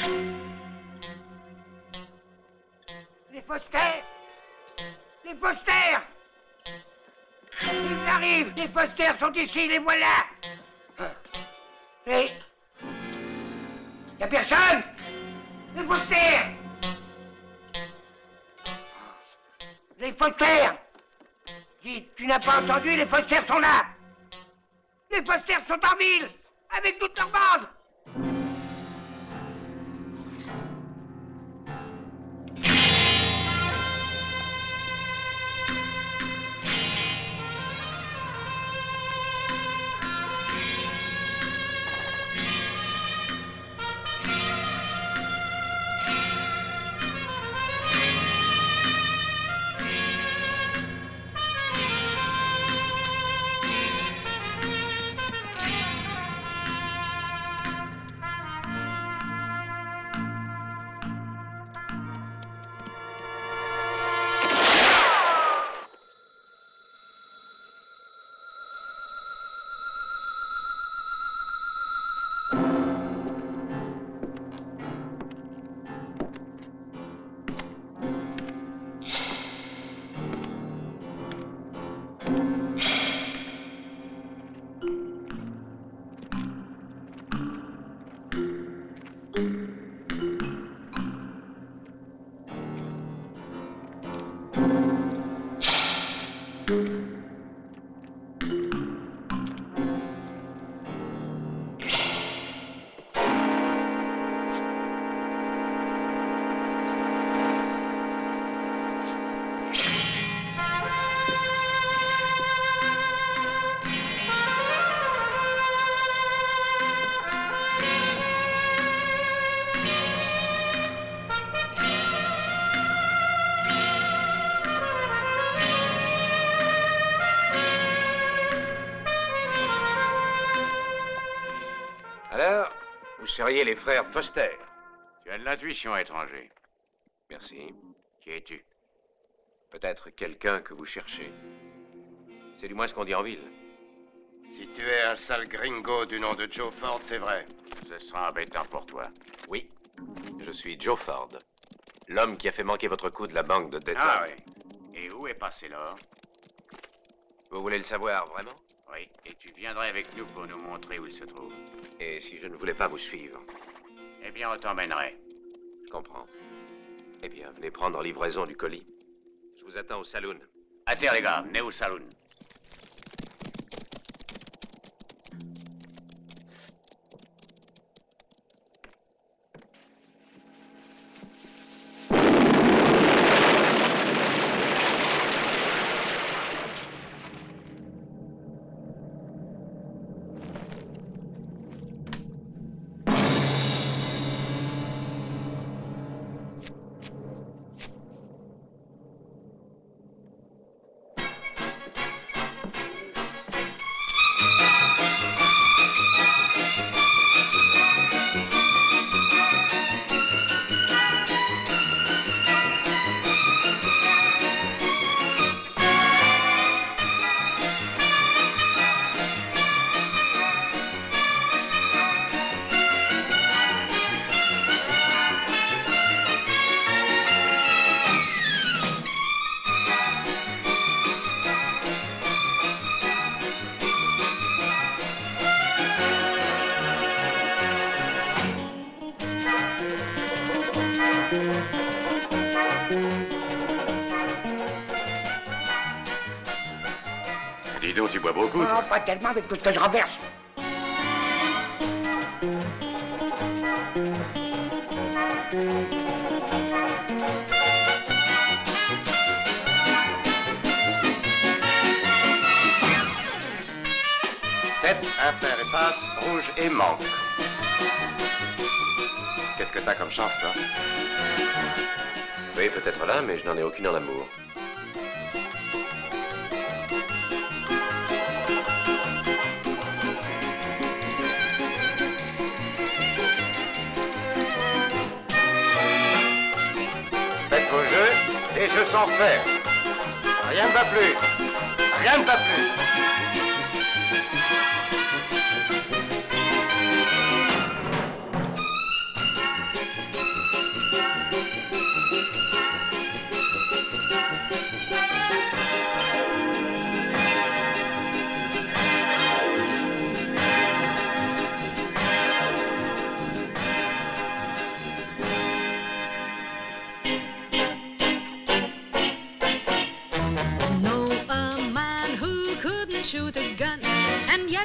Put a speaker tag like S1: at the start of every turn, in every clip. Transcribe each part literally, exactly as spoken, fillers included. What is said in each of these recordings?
S1: Les Foster! Les Foster! Ils arrivent! Les Foster sont ici, les voilà! Et... Y'a personne? Les Foster! Les Foster! Dis, tu n'as pas entendu? Les Foster sont là! Les Foster sont en ville! Avec toute leur bande!
S2: Alors, vous seriez les frères Foster.
S3: Tu as de l'intuition, étranger.
S2: Merci.
S3: Qui es-tu?
S2: Peut-être quelqu'un que vous cherchez. C'est du moins ce qu'on dit en ville.
S4: Si tu es un sale gringo du nom de Joe Ford, c'est vrai.
S3: Ce sera embêtant pour toi.
S2: Oui, je suis Joe Ford. L'homme qui a fait manquer votre coup de la banque de Detroit.
S3: Ah oui. Et où est passé l'or?
S2: Vous voulez le savoir, vraiment?
S3: Oui, et tu viendrais avec nous pour nous montrer où il se trouve.
S2: Et si je ne voulais pas vous suivre?
S3: Eh bien, on t'emmènerait.
S2: Je comprends. Eh bien, venez prendre livraison du colis. Je vous attends au saloon.
S3: À terre, les gars, venez au saloon. Dis donc, tu bois beaucoup?
S1: Oh, pas tellement avec tout ce que je renverse.
S4: Sept, impair et passe, rouge et manque. Qu'est-ce que t'as comme chance, toi?
S2: Oui, peut-être là, mais je n'en ai aucune en amour.
S4: Faites vos jeux, et je sens faire. Rien ne va plus. Rien ne va plus.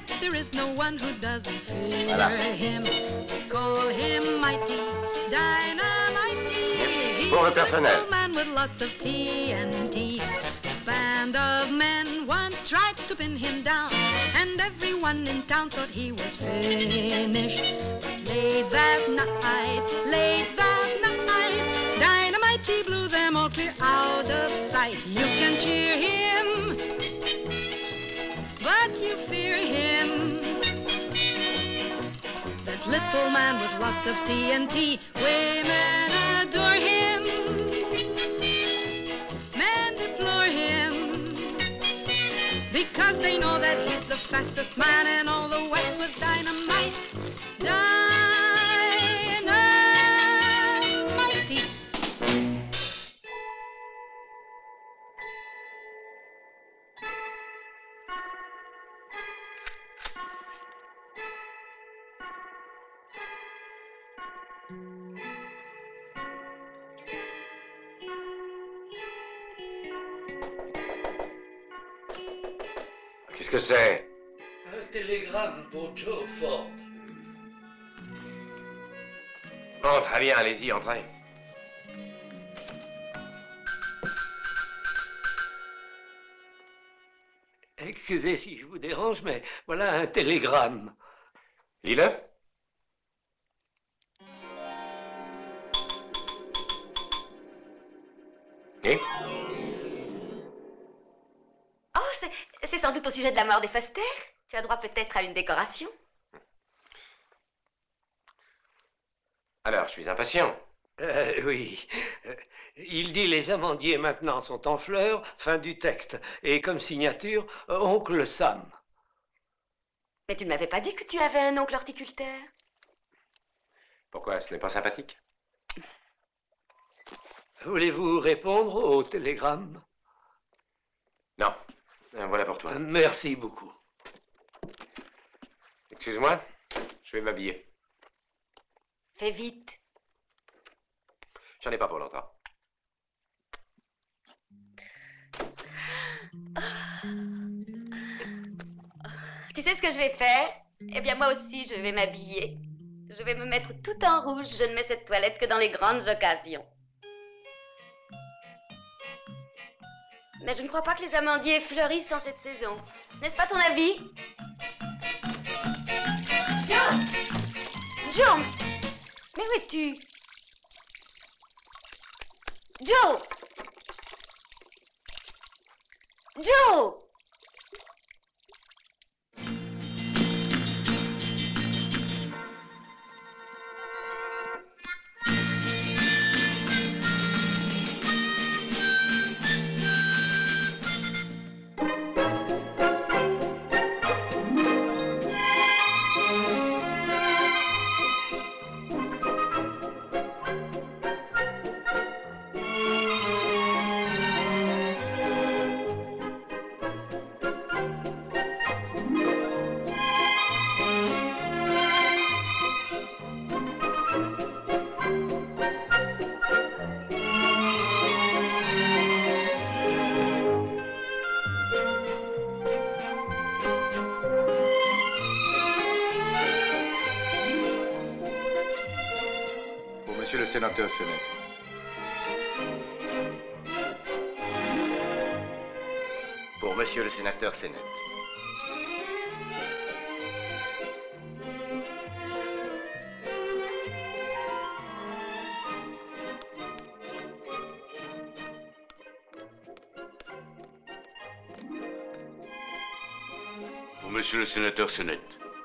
S5: yet there is no one who doesn't fear
S4: Voilà.
S5: him. Call him mighty, dynamite. He's
S4: Pour le
S5: a
S4: personnel.
S5: little man with lots of T N T. A band of men once tried to pin him down, and everyone in town thought he was finished. But late that night, late that night, Dynamite he blew them all clear out of sight. You can cheer him, but you fear him. That little man with lots of T N T, women adore him, men deplore him, because they know that he's the fastest man in all the West with dynamite. Dynamite.
S2: Qu'est-ce que c'est?
S1: Un télégramme pour Joe Ford.
S2: Bon, très bien, allez-y, entrez.
S1: Excusez si je vous dérange, mais voilà un télégramme.
S2: Lis-le. Et?
S6: Oh, c'est- c'est sans doute au sujet de la mort des Foster. Tu as droit peut-être à une décoration.
S2: Alors, je suis impatient.
S1: Euh, oui. Euh, Il dit les amandiers maintenant sont en fleurs, fin du texte. Et comme signature, euh, oncle Sam.
S6: Mais tu ne m'avais pas dit que tu avais un oncle horticulteur.
S2: Pourquoi? Ce n'est pas sympathique?
S1: Voulez-vous répondre au télégramme?
S2: Non. Euh, Voilà pour toi.
S1: Euh, Merci beaucoup.
S2: Excuse-moi, je vais m'habiller.
S6: Fais vite.
S2: J'en ai pas pour longtemps.
S6: Tu sais ce que je vais faire? Eh bien, moi aussi, je vais m'habiller. Je vais me mettre tout en rouge. Je ne mets cette toilette que dans les grandes occasions. Mais je ne crois pas que les amandiers fleurissent en cette saison. N'est-ce pas ton avis? John! John! Mais où es-tu? Joe! Joe!
S4: Monsieur le sénateur Sennett. Pour monsieur le sénateur Sennett.
S3: Pour monsieur le sénateur Sennett.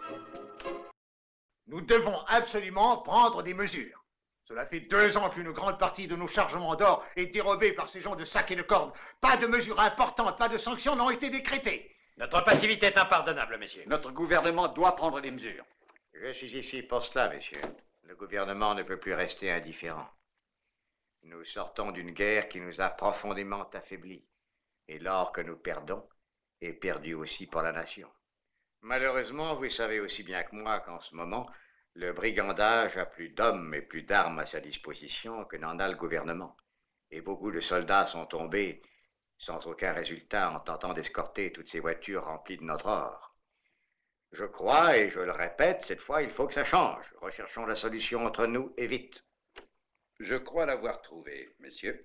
S7: Nous devons absolument prendre des mesures. Cela fait deux ans qu'une grande partie de nos chargements d'or est dérobée par ces gens de sac et de cordes. Pas de mesures importantes, pas de sanctions n'ont été décrétées.
S8: Notre passivité est impardonnable, messieurs.
S9: Notre gouvernement doit prendre des mesures.
S4: Je suis ici pour cela, messieurs. Le gouvernement ne peut plus rester indifférent. Nous sortons d'une guerre qui nous a profondément affaiblis. Et l'or que nous perdons est perdu aussi pour la nation. Malheureusement, vous savez aussi bien que moi qu'en ce moment, le brigandage a plus d'hommes et plus d'armes à sa disposition que n'en a le gouvernement. Et beaucoup de soldats sont tombés sans aucun résultat en tentant d'escorter toutes ces voitures remplies de notre or. Je crois, et je le répète, cette fois, il faut que ça change. Recherchons la solution entre nous et vite.
S10: Je crois l'avoir trouvé, messieurs.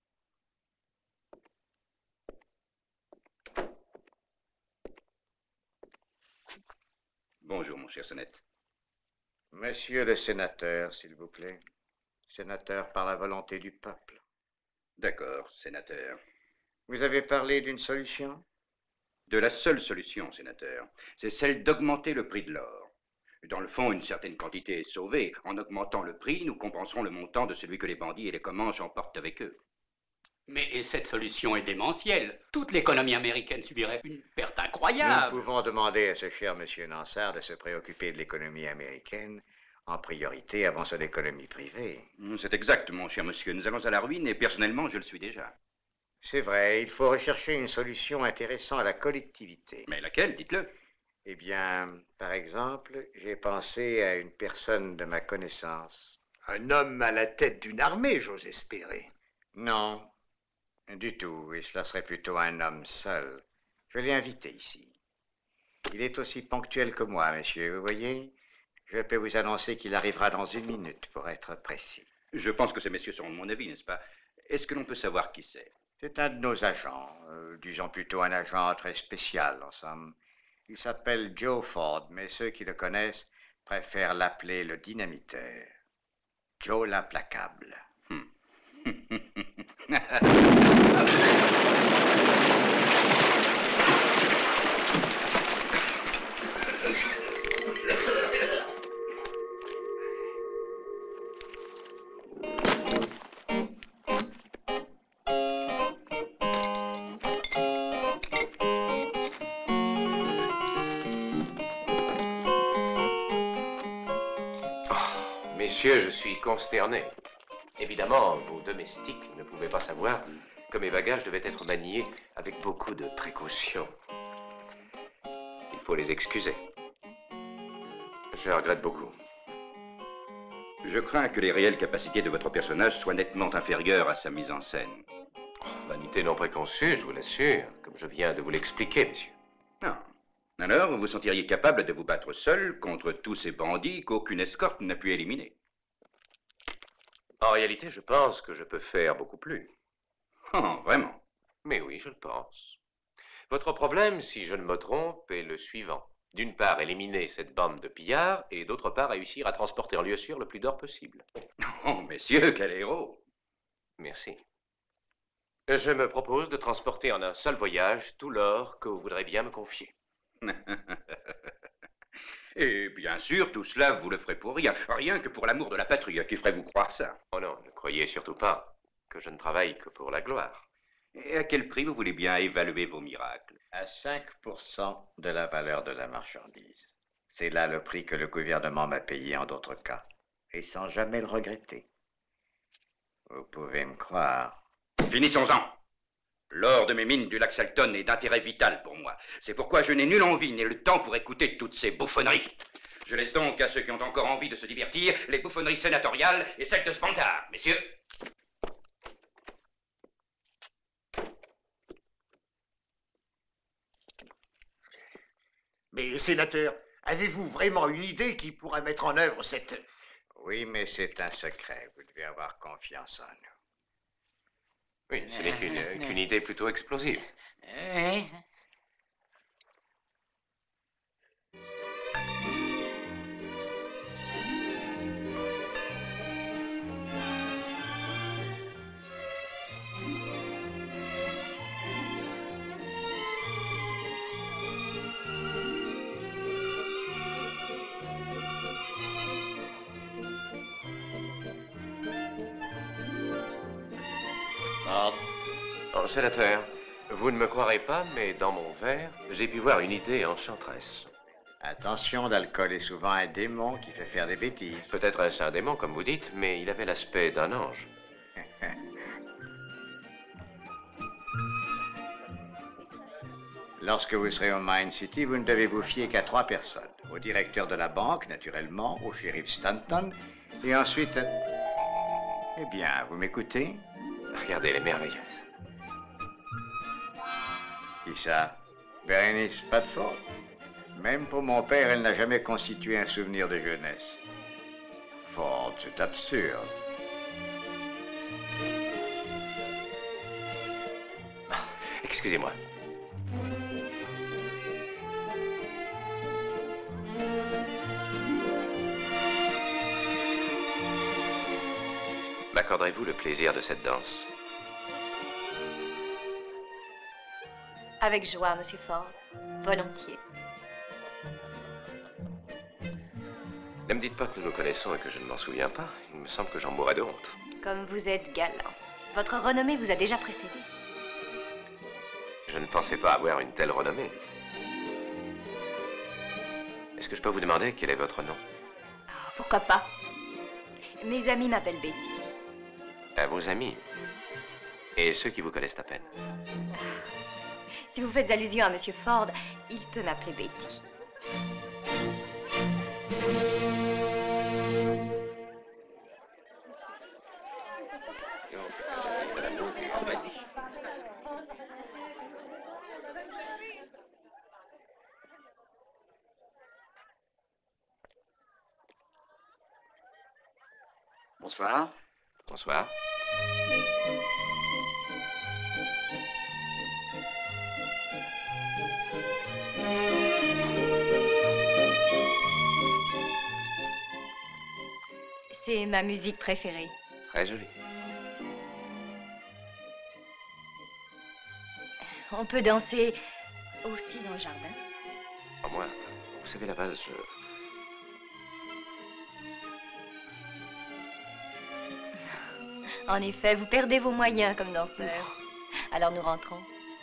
S10: Bonjour, mon cher Sennett.
S4: Monsieur le sénateur, s'il vous plaît. Sénateur par la volonté du peuple.
S10: D'accord, sénateur.
S4: Vous avez parlé d'une solution?
S10: De la seule solution, sénateur, c'est celle d'augmenter le prix de l'or. Dans le fond, une certaine quantité est sauvée. En augmentant le prix, nous compenserons le montant de celui que les bandits et les Comanches emportent avec eux.
S9: Mais cette solution est démentielle. Toute l'économie américaine subirait une perte incroyable.
S4: Nous pouvons demander à ce cher monsieur Nansard de se préoccuper de l'économie américaine en priorité avant son économie privée.
S10: C'est exact, mon cher monsieur. Nous allons à la ruine et personnellement, je le suis déjà.
S4: C'est vrai, il faut rechercher une solution intéressant à la collectivité.
S10: Mais laquelle, dites-le?
S4: Eh bien, par exemple, j'ai pensé à une personne de ma connaissance.
S7: Un homme à la tête d'une armée, j'ose espérer.
S4: Non, du tout, et cela serait plutôt un homme seul. Je l'ai invité ici. Il est aussi ponctuel que moi, monsieur, vous voyez. Je peux vous annoncer qu'il arrivera dans une minute, pour être précis.
S10: Je pense que ces messieurs seront de mon avis, n'est-ce pas? Est-ce que l'on peut savoir qui c'est?
S4: C'est un de nos agents, euh, disons plutôt un agent très spécial, en somme. Il s'appelle Joe Ford, mais ceux qui le connaissent préfèrent l'appeler le dynamiteur. Joe l'implacable.
S10: Hmm.
S2: Messieurs, je suis consterné. Évidemment, vos domestiques ne pouvaient pas savoir que mes bagages devaient être maniés avec beaucoup de précaution. Il faut les excuser. Je regrette beaucoup.
S10: Je crains que les réelles capacités de votre personnage soient nettement inférieures à sa mise en scène.
S2: Vanité non préconçue, je vous l'assure, comme je viens de vous l'expliquer, monsieur.
S10: Non. Alors, vous vous sentiriez capable de vous battre seul contre tous ces bandits qu'aucune escorte n'a pu éliminer?
S2: En réalité, je pense que je peux faire beaucoup plus.
S10: Oh, vraiment?
S2: Mais oui, je le pense. Votre problème, si je ne me trompe, est le suivant. D'une part, éliminer cette bande de pillards, et d'autre part, réussir à transporter en lieu sûr le plus d'or possible.
S10: Oh, messieurs, quel héros!
S2: Merci. Je me propose de transporter en un seul voyage tout l'or que vous voudrez bien me confier.
S10: Et bien sûr, tout cela, vous le ferez pour rien. Rien que pour l'amour de la patrie. Qui ferait vous croire ça?
S2: Oh non, ne croyez surtout pas que je ne travaille que pour la gloire.
S10: Et à quel prix vous voulez bien évaluer vos miracles?
S4: À cinq pour cent de la valeur de la marchandise. C'est là le prix que le gouvernement m'a payé en d'autres cas. Et sans jamais le regretter. Vous pouvez me croire.
S10: Finissons-en. L'or de mes mines du lac Salton est d'intérêt vital pour moi. C'est pourquoi je n'ai nulle envie ni le temps pour écouter toutes ces bouffonneries. Je laisse donc à ceux qui ont encore envie de se divertir les bouffonneries sénatoriales et celles de ce bantard, messieurs.
S7: Mais, sénateur, avez-vous vraiment une idée qui pourrait mettre en œuvre cette...
S4: Oui, mais c'est un secret. Vous devez avoir confiance en nous.
S2: Oui, ce n'est qu'une qu'une idée plutôt explosive.
S1: Oui.
S2: Oh, sénateur, vous ne me croirez pas, mais dans mon verre, j'ai pu voir une idée enchanteresse.
S4: Attention, l'alcool est souvent un démon qui fait faire des bêtises.
S2: Peut-être est-ce un démon, comme vous dites, mais il avait l'aspect d'un ange.
S4: Lorsque vous serez au Mine City, vous ne devez vous fier qu'à trois personnes. Au directeur de la banque, naturellement, au shérif Stanton, et ensuite... Eh bien, vous m'écoutez?
S2: Regardez, elle est merveilleuse.
S4: Qui ça? Berenice Padford? Même pour mon père, elle n'a jamais constitué un souvenir de jeunesse. Ford, c'est absurde.
S2: Excusez-moi. M'accorderez-vous le plaisir de cette danse?
S6: Avec joie, Monsieur Ford. Volontiers.
S2: Ne me dites pas que nous nous connaissons et que je ne m'en souviens pas. Il me semble que j'en mourrais de honte.
S6: Comme vous êtes galant. Votre renommée vous a déjà précédé.
S2: Je ne pensais pas avoir une telle renommée. Est-ce que je peux vous demander quel est votre nom?
S6: Oh, pourquoi pas? Mes amis m'appellent Betty.
S2: À vos amis? Et ceux qui vous connaissent à peine?
S6: Si vous faites allusion à Monsieur Ford, il peut m'appeler Betty.
S3: Bonsoir.
S2: Bonsoir.
S6: C'est ma musique préférée.
S2: Très jolie.
S6: On peut danser aussi dans le jardin.
S2: Oh, moi, vous savez, la valse, je...
S6: En effet, vous perdez vos moyens comme danseur. Alors nous rentrons.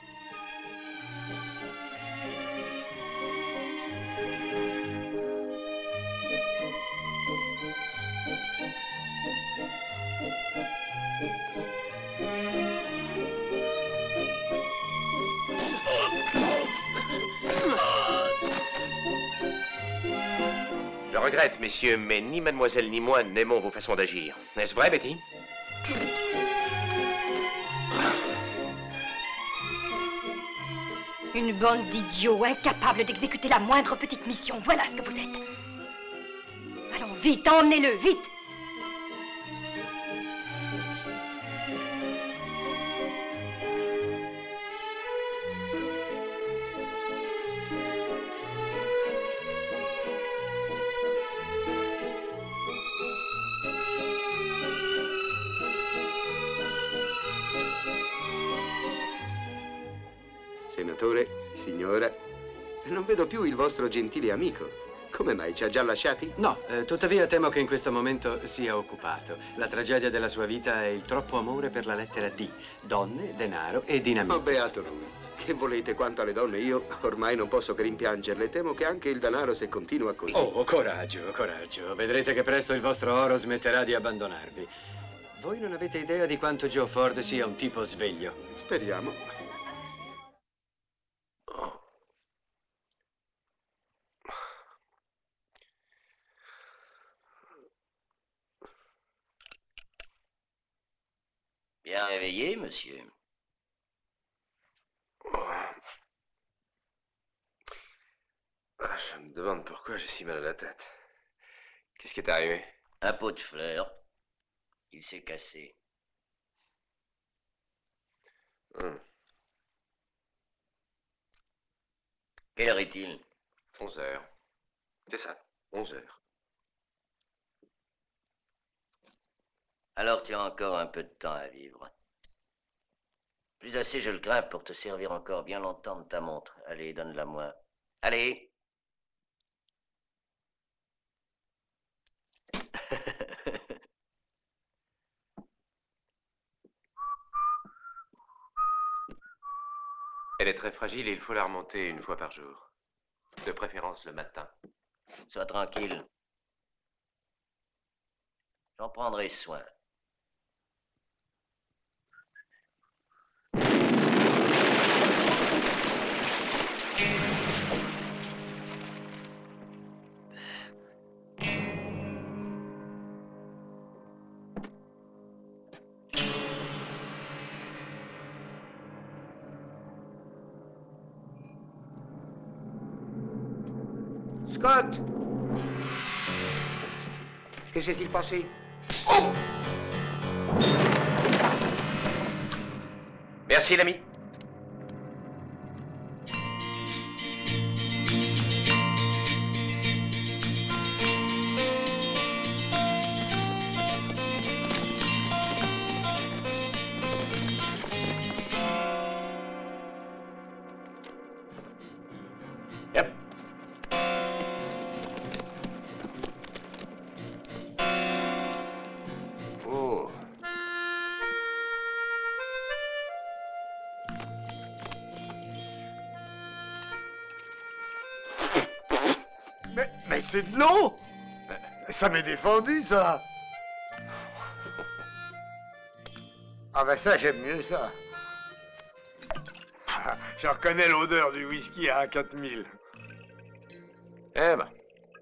S2: Je regrette, messieurs, mais ni mademoiselle ni moi n'aimons vos façons d'agir. N'est-ce vrai, Betty?
S6: Une bande d'idiots incapables d'exécuter la moindre petite mission. Voilà ce que vous êtes. Allons, vite, emmenez-le, vite.
S11: Senatore, signora, non vedo più il vostro gentile amico. Come mai, ci ha già lasciati?
S8: No, eh, tuttavia temo che in questo momento sia occupato. La tragedia della sua vita è il troppo amore per la lettera D. Donne, denaro e dinamite.
S11: Oh, beato lui. Che volete quanto alle donne? Io ormai non posso che rimpiangerle. Temo che anche il denaro, se continua così...
S8: Oh, coraggio, coraggio. Vedrete che presto il vostro oro smetterà di abbandonarvi. Voi non avete idea di quanto Joe Ford sia un tipo sveglio.
S11: Speriamo.
S12: Bien réveillé, monsieur.
S2: Ah, je me demande pourquoi j'ai si mal à la tête. Qu'est-ce qui est arrivé?
S12: Un pot de fleurs. Il s'est cassé.
S2: Hum.
S12: Quelle heure est-il?
S2: Onze heures. C'est ça, onze heures.
S12: Alors tu as encore un peu de temps à vivre. Plus assez, je le crains, pour te servir encore bien longtemps de ta montre. Allez, donne-la moi. Allez!
S2: Elle est très fragile et il faut la remonter une fois par jour. De préférence le matin.
S12: Sois tranquille. J'en prendrai soin.
S1: Scott! Que s'est-il passé? Oh!
S2: Merci, l'ami. Yep. Oh.
S13: Mais, mais c'est de l'eau! Ça m'est défendu, ça! Ah ben ça, j'aime mieux ça. Je reconnais l'odeur du whisky à quatre mille.
S2: Eh ben.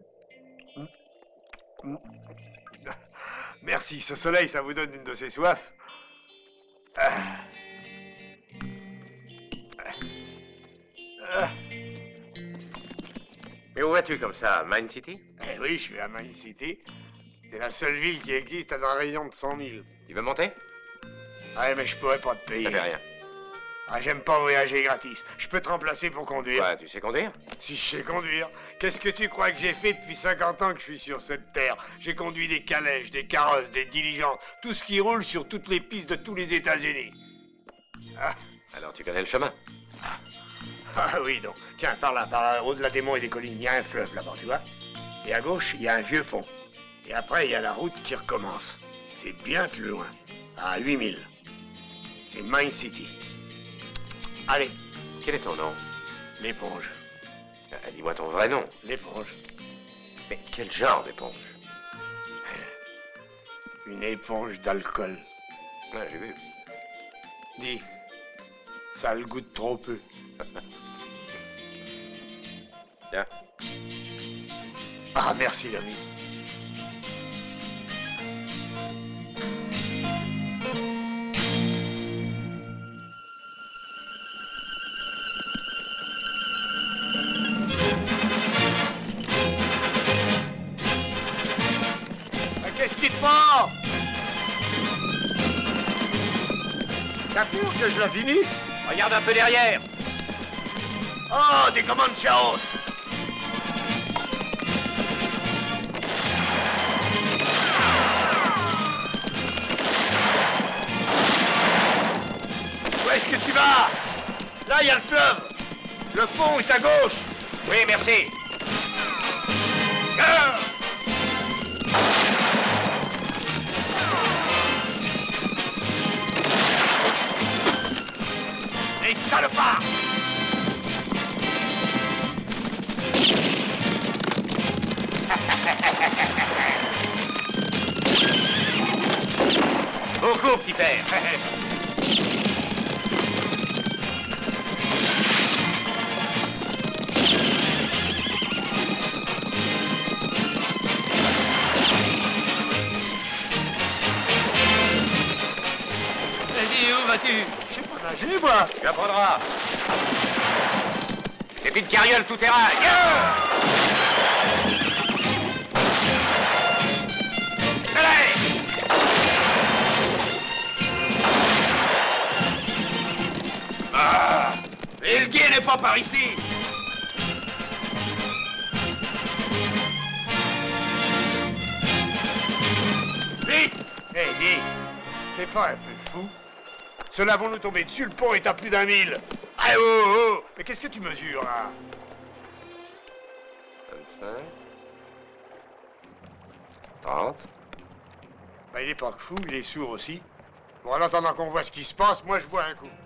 S13: Merci, ce soleil, ça vous donne une de ces soifs. Ah. Ah.
S2: Mais où vas-tu comme ça, Mine City?
S13: Eh oui, je suis à Mine City. C'est la seule ville qui existe à un rayon de cent mille.
S2: Tu veux monter?
S13: Ouais, mais je pourrais pas te payer.
S2: Ça fait rien.
S13: Ah, j'aime pas voyager gratis. Je peux te remplacer pour conduire.
S2: Ouais, tu sais conduire?
S13: Si je sais conduire. Qu'est-ce que tu crois que j'ai fait depuis cinquante ans que je suis sur cette terre? J'ai conduit des calèches, des carrosses, des diligences, tout ce qui roule sur toutes les pistes de tous les États-Unis. Ah.
S2: Alors tu connais le chemin?
S13: Ah oui, donc. Tiens, par là, par là, au-delà des monts et des collines, il y a un fleuve là-bas, tu vois? Et à gauche, il y a un vieux pont. Et après, il y a la route qui recommence. C'est bien plus loin, à huit mille. C'est Mine City. Allez.
S2: Quel est ton nom?
S13: L'éponge.
S2: Ah, dis-moi ton vrai nom.
S13: L'éponge.
S2: Mais quel genre d'éponge?
S13: Une éponge d'alcool.
S2: Ouais, j'ai vu.
S13: Dis, ça le goûte trop peu.
S2: Tiens.
S13: Ah, merci, l'ami. Qu'est-ce qu'il te prend? T'as peur que je la finisse?
S2: Regarde un peu derrière.
S13: Oh, des commandes Chaos. Où est-ce que tu vas? Là, il y a le fleuve. Le pont est à gauche.
S2: Oui, merci.
S13: Ah! Les salopards!
S2: Beaucoup, petit père.
S13: Vas-y, où vas-tu? Je sais pas nager, moi.
S2: Tu apprendras. C'est une carriole tout-terrain. Yeah! Allez!
S13: Ah! Et le guet n'est pas par ici. Vite! Hé, hey, dis, t'es pas un peu fou? Ceux-là vont nous tomber dessus, le pont est à plus d'un mille. Ah, oh, oh, oh. Mais qu'est-ce que tu mesures, là?
S2: vingt-cinq. trente.
S13: Bah, il est pas que fou, il est sourd aussi. Bon, en attendant qu'on voit ce qui se passe, moi, je bois un coup.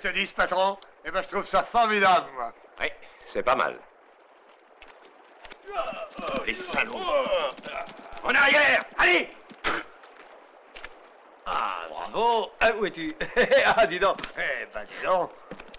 S13: je te dise, patron? Eh ben, je trouve ça formidable, moi.
S2: Oui, c'est pas mal.
S13: Les salauds. En arrière! Allez! Ah, bravo! Ah, où es-tu? Ah, dis donc! Eh ben, dis donc!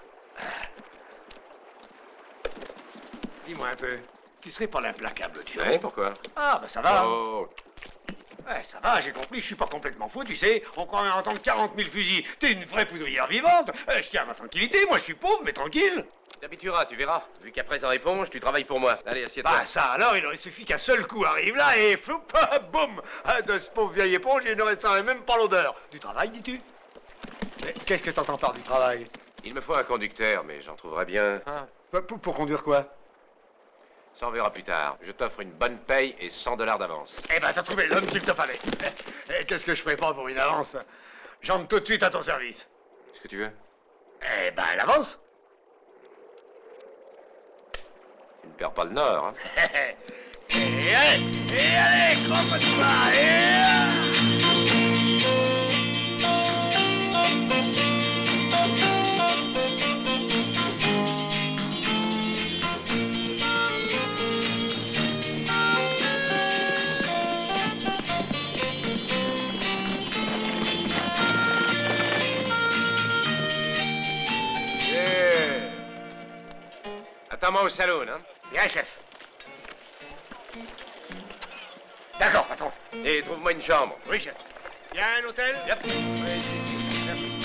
S13: Dis-moi un peu, tu serais pas l'implacable tueur?
S2: Oui, pourquoi?
S13: Ah, ben ça va!
S2: Oh.
S13: Ouais, ça va, j'ai compris, je suis pas complètement fou, tu sais. On croirait entendre quarante mille fusils. T'es une vraie poudrière vivante. Euh, je tiens à ma tranquillité, moi je suis pauvre, mais tranquille.
S2: T'habitueras, tu verras. Vu qu'après ça éponge, tu travailles pour moi. Allez, assieds-toi.
S13: Bah ça alors, il aurait suffi qu'un seul coup arrive là et floup, boum. De ce pauvre vieille éponge, il ne resterait même pas l'odeur. Du travail, dis-tu? Mais qu'est-ce que t'entends par du travail?
S2: Il me faut un conducteur, mais j'en trouverai bien.
S13: Ah. Pour, pour conduire quoi?
S2: Ça, on verra plus tard. Je t'offre une bonne paye et cent dollars d'avance.
S13: Eh ben, t'as trouvé l'homme qu'il te fallait. Et qu'est-ce que je prépare pour une avance? J'entre tout de suite à ton service.
S2: Ce que tu veux?
S13: Eh ben, l'avance.
S2: Tu ne perds pas le nord, hein?
S13: Et allez, et allez, croque-toi, et...
S2: Attends-moi au salon, hein?
S13: Bien, chef. D'accord, patron.
S2: Et trouve-moi une chambre.
S13: Oui, chef. Il y a un hôtel?
S2: Yep.
S13: Oui, si, si. Merci.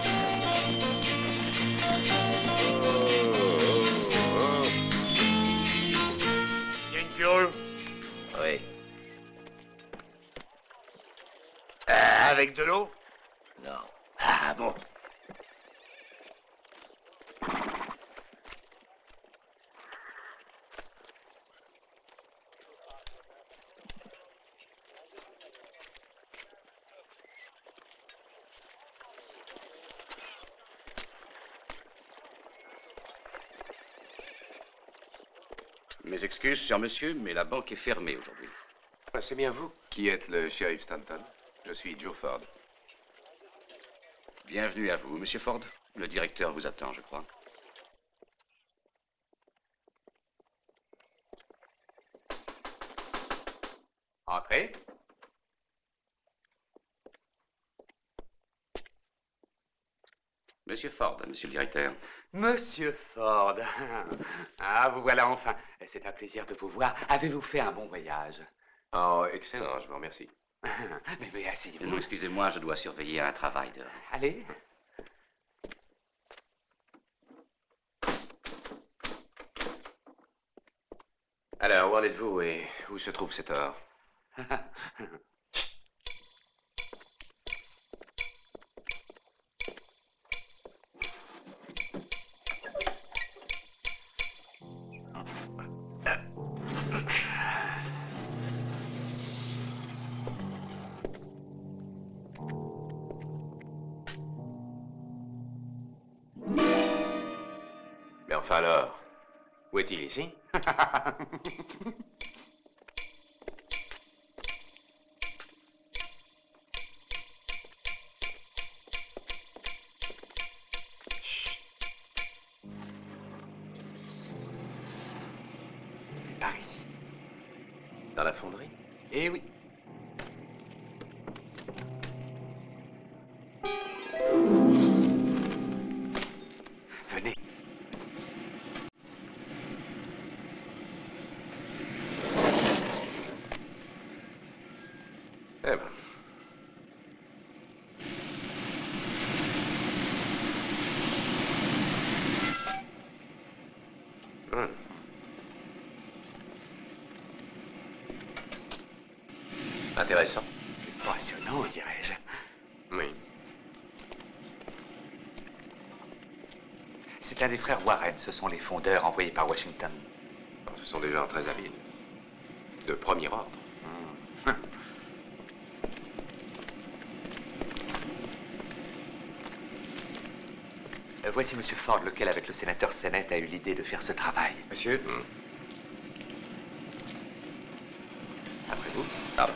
S2: Oh, oh, oh.
S13: Il y a une fiole?
S12: Oui.
S13: Euh, avec de l'eau?
S12: Non.
S13: Ah, bon.
S10: Mes excuses, cher monsieur, mais la banque est fermée aujourd'hui.
S2: C'est bien vous qui êtes le shérif Stanton. Je suis Joe Ford.
S10: Bienvenue à vous, monsieur Ford. Le directeur vous attend, je crois.
S2: Entrez.
S10: Monsieur Ford, monsieur le directeur.
S9: Monsieur Ford. Ah, vous voilà enfin. C'est un plaisir de vous voir. Avez-vous fait un bon voyage?
S2: Oh, excellent, je vous remercie.
S9: Mais, mais asseyez-vous.
S10: Non, excusez-moi, je dois surveiller un travail dehors.
S9: Allez.
S2: Alors, où en êtes-vous et où se trouve cet or? Mais enfin alors, où est-il ici?
S9: C'est par ici.
S2: Dans la fonderie?
S9: Eh oui. Venez.
S2: Eh ben. Hum. Intéressant.
S9: Passionnant, dirais-je.
S2: Oui.
S9: C'est un des frères Warren. Ce sont les fondeurs envoyés par Washington.
S2: Alors, ce sont des gens très habiles. De premier ordre.
S9: Hum. Euh, Voici Monsieur Ford, lequel, avec le sénateur Sennett, a eu l'idée de faire ce travail.
S2: Monsieur? Hum.
S9: Après vous.
S2: Pardon.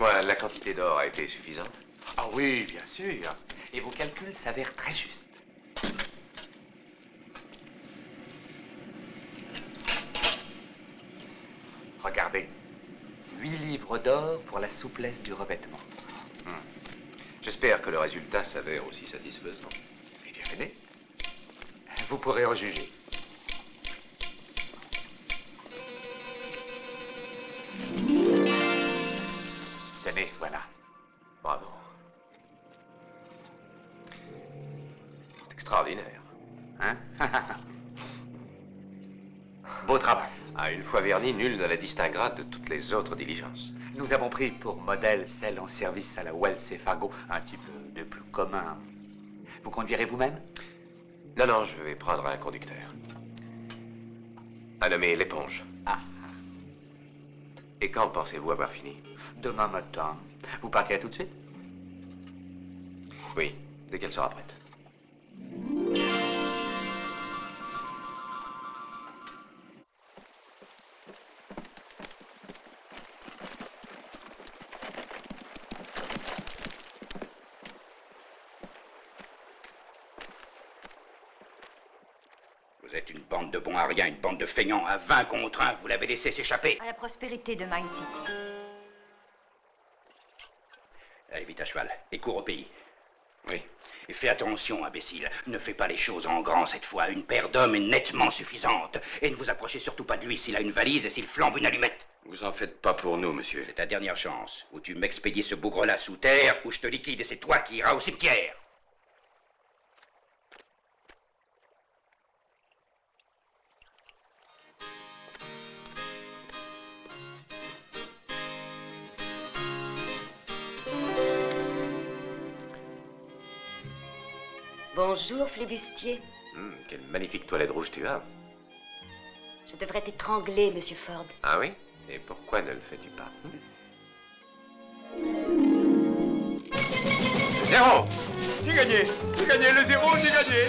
S2: Dites-moi, la quantité d'or a été suffisante?
S9: Ah oui, bien sûr. Et vos calculs s'avèrent très justes. Regardez. Huit livres d'or pour la souplesse du revêtement.
S2: Hmm. J'espère que le résultat s'avère aussi satisfaisant.
S9: Eh bien, venez. Vous pourrez en juger. Tenez, voilà.
S2: Bravo. C'est extraordinaire.
S9: Hein? Beau travail.
S2: À une fois verni, nul ne la distinguera de toutes les autres diligences.
S9: Nous avons pris pour modèle celle en service à la Wells et Fargo, un type de plus commun. Vous conduirez vous-même?
S2: Non, non, je vais prendre un conducteur. Un nommé l'éponge.
S9: Ah.
S2: Et quand pensez-vous avoir fini?
S9: Demain matin. Vous partirez tout de suite?
S2: Oui, dès qu'elle sera prête.
S10: Vous êtes une bande de bons à rien, une bande de feignants à vingt contre un. Vous l'avez laissé s'échapper.
S14: À la prospérité de Mine City.
S10: Allez, vite à cheval, et cours au pays.
S2: Oui.
S10: Et fais attention, imbécile. Ne fais pas les choses en grand cette fois. Une paire d'hommes est nettement suffisante. Et ne vous approchez surtout pas de lui s'il a une valise et s'il flambe une allumette.
S2: Vous en faites pas pour nous, monsieur.
S10: C'est ta dernière chance. Ou tu m'expédies ce bougre-là sous terre, ou je te liquide et c'est toi qui iras au cimetière.
S6: Bonjour, flibustier.
S2: Hum, quelle magnifique toilette rouge tu as.
S6: Je devrais t'étrangler, monsieur Ford.
S2: Ah oui? Et pourquoi ne le fais-tu pas?
S13: Zéro! J'ai gagné! J'ai gagné le zéro, j'ai gagné!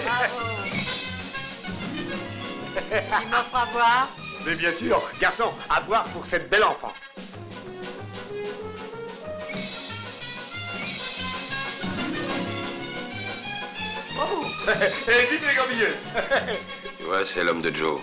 S14: Tu m'offres à boire?
S13: Mais bien sûr, garçon, à boire pour cette belle enfant. Oh! Et vite les gambilleux!
S2: Tu vois, c'est l'homme de Joe.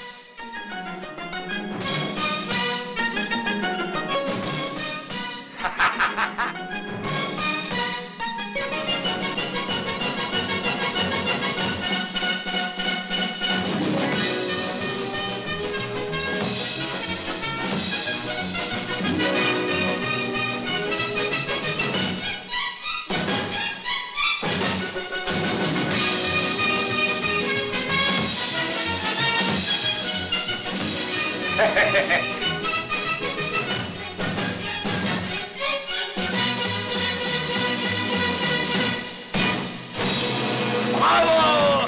S13: Bravo!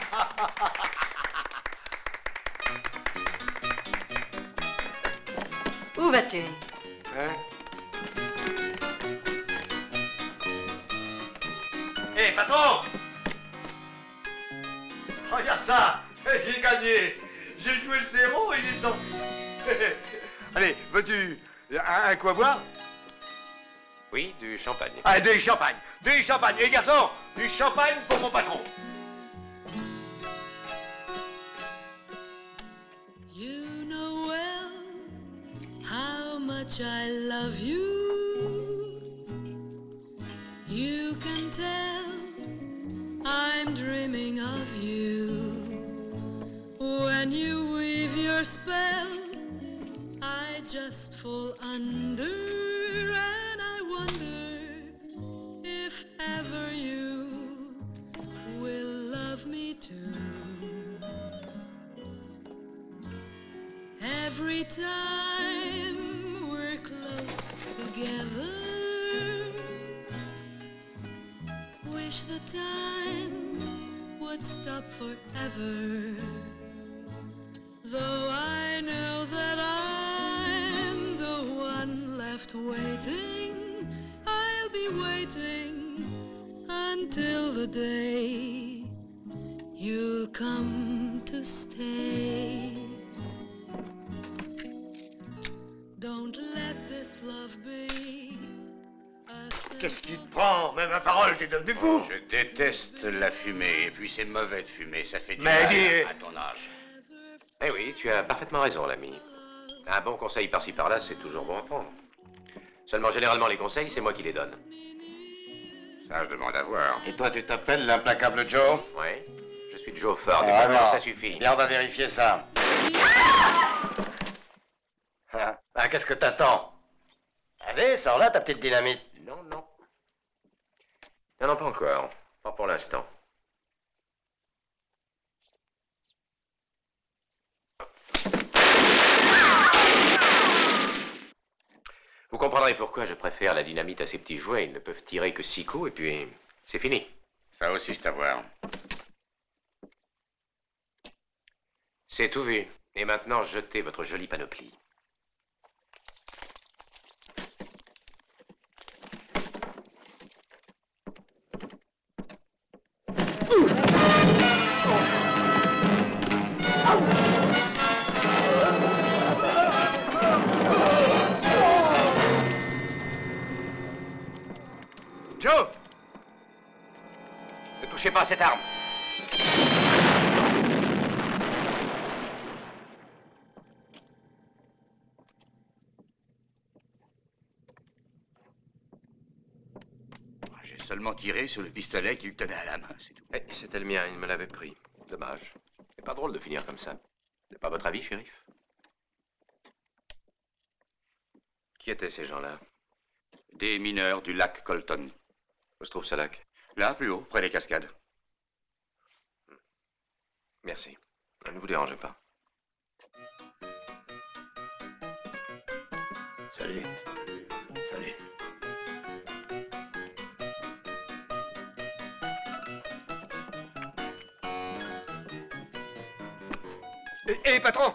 S14: Où vas-tu?
S13: Hein? Hé, hey, patron! Regarde ça! J'ai gagné! J'ai joué le zéro et il est sorti! Allez, veux-tu un, un quoi boire?
S2: Oui, du champagne.
S13: Ah, du champagne! Du champagne! Et garçon, du champagne pour mon patron!
S5: You know well how much I love you. You can tell I'm dreaming of you. When you weave your spell, I just fall under, and I wonder if ever you will love me too. Every time we're close together, wish the time would stop forever. Though I know that I'm the one left waiting, I'll be waiting until the day you'll come to stay. Don't let this love be
S13: qu'est-ce qui te prend? Même à parole, t'es devenu fou.
S3: Je déteste la fumée, et puis c'est mauvais de fumer, ça fait du
S13: Mais
S3: mal
S13: dis-
S3: à ton âge.
S2: Eh oui, tu as parfaitement raison, l'ami. Un bon conseil par-ci par-là, c'est toujours bon à prendre. Seulement, généralement, les conseils, c'est moi qui les donne.
S3: Ça, je demande à voir.
S10: Et toi, tu t'appelles l'implacable Joe?
S2: Oui, je suis Joe Ford.
S10: Ah,
S2: Et
S10: non.
S2: ça suffit.
S10: Bien, on va vérifier ça. Hein? Ah, qu'est-ce que t'attends? Allez, sors là ta petite dynamite.
S2: Non, non. Non, non, pas encore. Pas pour l'instant. Vous comprendrez pourquoi je préfère la dynamite à ces petits jouets. Ils ne peuvent tirer que six coups et puis c'est fini.
S3: Ça aussi, c'est à voir.
S2: C'est tout vu. Et maintenant, jetez votre jolie panoplie.
S13: Joe!
S2: Ne touchez pas à cette arme.
S3: J'ai seulement tiré sur le pistolet qu'il tenait à la main, c'est tout.
S2: Eh, c'était le mien, il me l'avait pris. Dommage. C'est pas drôle de finir comme ça. C'est pas votre avis, shérif? Qui étaient ces gens-là?
S3: Des mineurs du lac Colton.
S2: Où se trouve ce lac?
S3: Là, plus haut, près des cascades.
S2: Merci. Ne vous dérangez pas.
S13: Salut. Salut. Hé, hé, patron!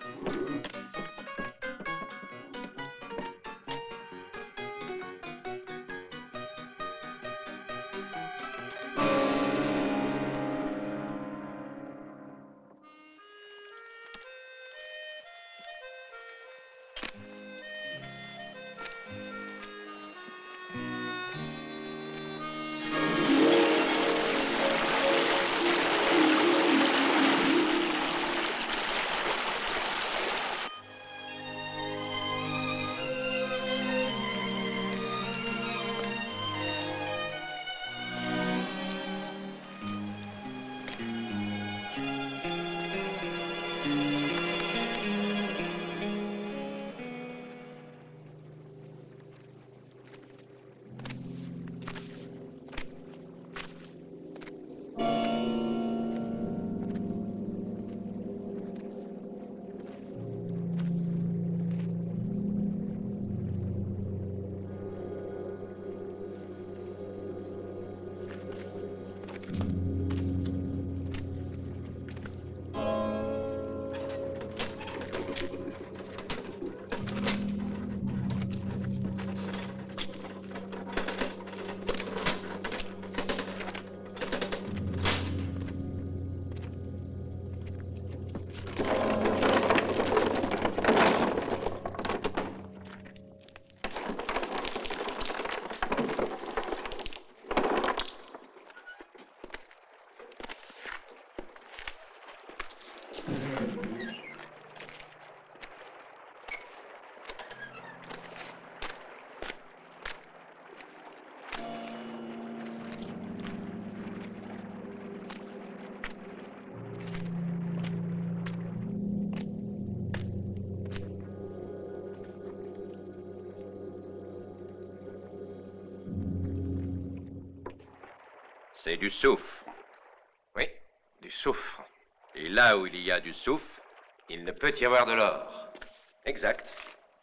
S10: C'est du soufre.
S2: Oui, du soufre.
S10: Et là où il y a du soufre,
S2: il ne peut y avoir de l'or. Exact.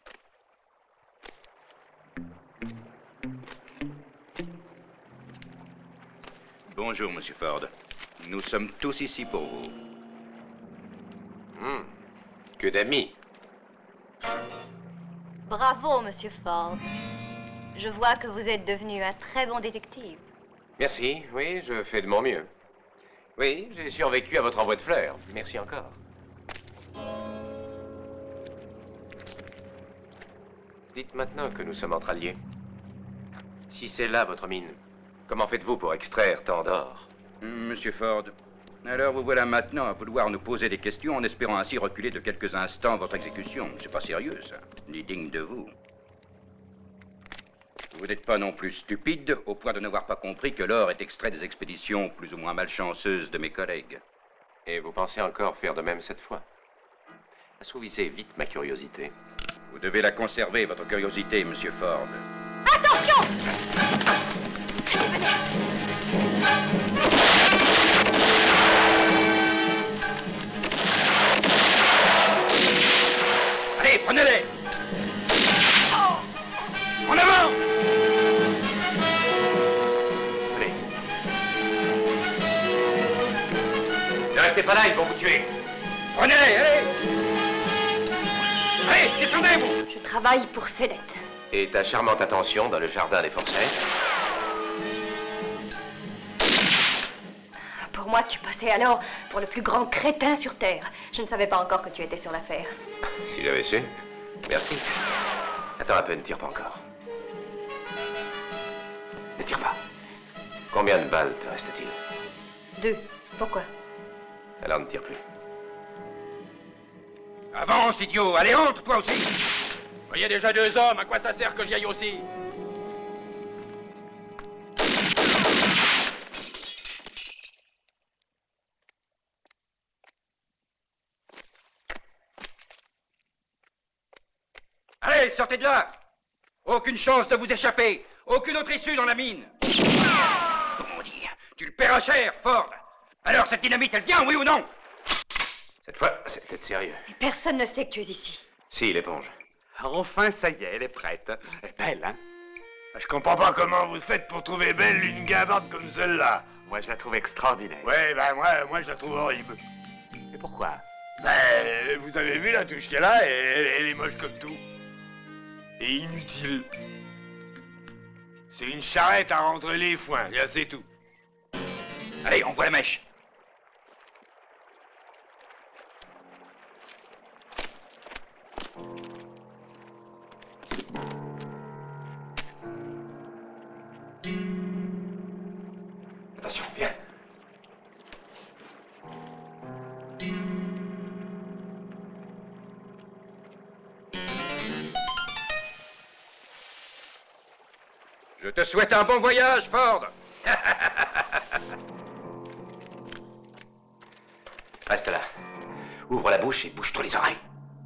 S10: Bonjour, Monsieur Ford. Nous sommes tous ici pour vous.
S2: Hmm. Que d'amis.
S14: Bravo, Monsieur Ford. Je vois que vous êtes devenu un très bon détective.
S2: Merci, oui, je fais de mon mieux. Oui, j'ai survécu à votre envoi de fleurs. Merci encore. Dites maintenant que nous sommes entre alliés. Si c'est là votre mine, comment faites-vous pour extraire tant d'or?
S10: Monsieur Ford, alors vous voilà maintenant à vouloir nous poser des questions en espérant ainsi reculer de quelques instants votre exécution. C'est pas sérieux, ça, ni digne de vous. Vous n'êtes pas non plus stupide au point de n'avoir pas compris que l'or est extrait des expéditions plus ou moins malchanceuses de mes collègues.
S2: Et vous pensez encore faire de même cette fois? Assouvissez vite ma curiosité.
S10: Vous devez la conserver, votre curiosité, monsieur Ford.
S6: Attention!
S10: Allez, prenez-les! En avant!
S2: Allez. Ne restez pas là, ils vont vous tuer.
S10: Prenez-les, allez! Allez, descendez-vous!
S14: Je travaille pour Cédette.
S2: Et ta charmante attention dans le jardin des forceps?
S14: Pour moi, tu passais alors pour le plus grand crétin sur Terre. Je ne savais pas encore que tu étais sur l'affaire.
S2: Si j'avais su. Merci. Attends un peu, ne tire pas encore. Ne tire pas. Combien de balles te reste-t-il?
S14: Deux. Pourquoi?
S2: Alors ne tire plus.
S10: Avance, idiot! Allez, entre, toi aussi! Il y a déjà deux hommes, à quoi ça sert que j'y aille aussi? Allez, sortez de là! Aucune chance de vous échapper! Aucune autre issue dans la mine! Comment dire? Tu le paieras cher, Ford! Alors, cette dynamite, elle vient, oui ou non?
S2: Cette fois, c'est peut-être sérieux.
S14: Et personne ne sait que tu es ici.
S2: Si, l'éponge.
S9: Enfin, ça y est, elle est prête. Elle est belle, hein?
S13: Je comprends pas comment vous faites pour trouver belle une gabarde comme celle-là.
S9: Moi, je la trouve extraordinaire.
S13: Ouais, ben moi, moi je la trouve horrible.
S9: Mais pourquoi?
S13: Ben, vous avez vu la touche qu'elle a, et elle, elle est moche comme tout. Et inutile. C'est une charrette à rentrer les foins, et c'est tout.
S10: Allez, on voit la mèche.
S2: Attention, viens.
S10: Je te souhaite un bon voyage, Ford.
S2: Reste là. Ouvre la bouche et bouge-toi les oreilles.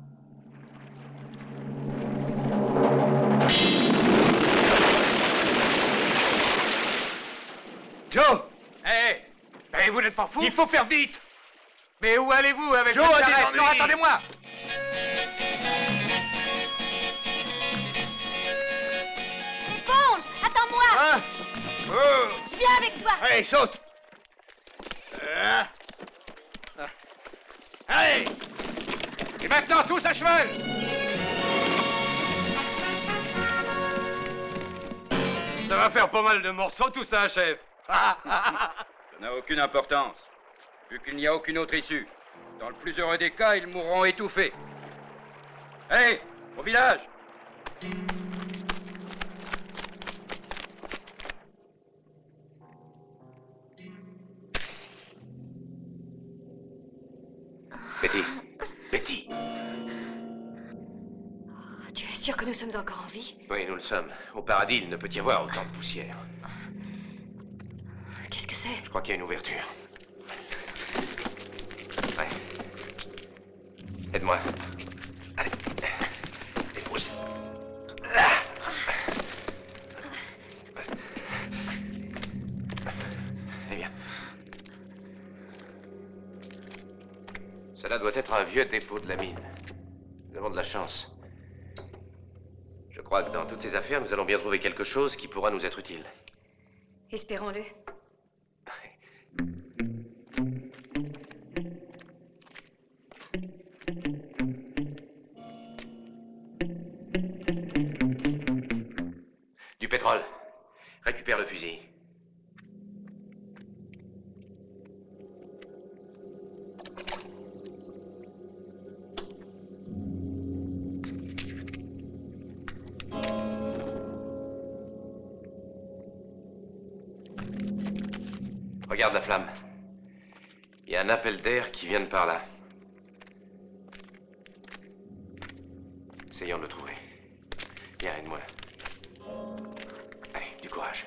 S9: Joe! Hé! Mais vous n'êtes pas fou? Il faut faire vite! Mais où allez-vous avec
S13: Joe
S9: cette
S13: a des
S9: charrette?
S13: ennuis.
S9: Non, attendez-moi!
S6: Éponge, attends-moi!
S13: Hein? Oh!
S6: Je viens avec toi!
S13: Allez, saute! Ah. Ah. Allez!
S9: Et maintenant, tous à cheval!
S13: Ça va faire pas mal de morceaux tout ça, chef.
S10: Ça n'a aucune importance, vu qu'il n'y a aucune autre issue. Dans le plus heureux des cas, ils mourront étouffés. Allez, au village!
S2: Betty, Betty.
S14: Tu es sûr que nous sommes encore en vie?
S2: Oui, nous le sommes. Au paradis, il ne peut y avoir autant de poussière.
S14: Qu'est-ce que c'est?
S2: Je crois qu'il y a une ouverture. Ouais. Aide-moi. Allez. Dépousse. Là. Eh bien. Cela doit être un vieux dépôt de la mine. Nous avons de la chance. Je crois que dans toutes ces affaires, nous allons bien trouver quelque chose qui pourra nous être utile.
S14: Espérons-le.
S2: Du pétrole. Récupère le fusil. Regarde la flamme. Il y a un appel d'air qui vient de par là. Essayons de le trouver. Viens, aide-moi. Allez, du courage.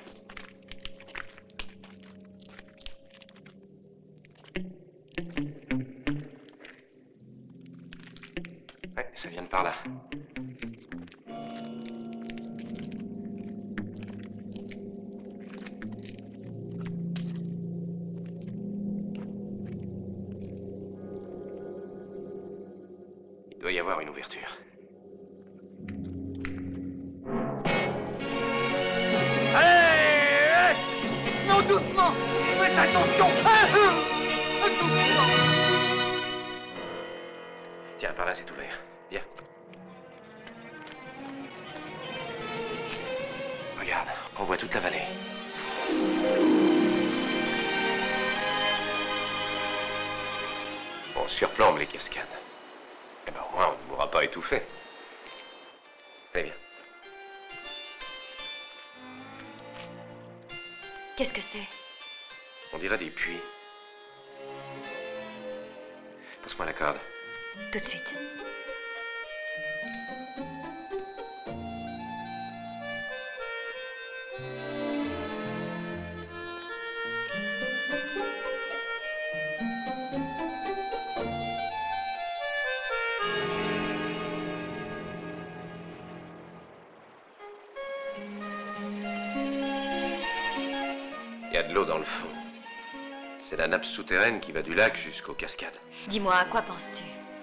S2: Ouais, ça vient de par là. Il doit y avoir une ouverture.
S1: Allez! Non, doucement! Faites attention! Doucement!
S2: Tiens, par là, c'est ouvert. Viens. Regarde, on voit toute la vallée. On surplombe les cascades. Eh ben, au moins, on ne mourra pas étouffé. Allez, viens.
S14: Qu'est-ce que c'est?
S2: On dirait des puits. Passe-moi la corde.
S14: Tout de suite.
S2: Il y a de l'eau dans le fond. C'est la nappe souterraine qui va du lac jusqu'aux cascades.
S14: Dis-moi, à quoi penses-tu?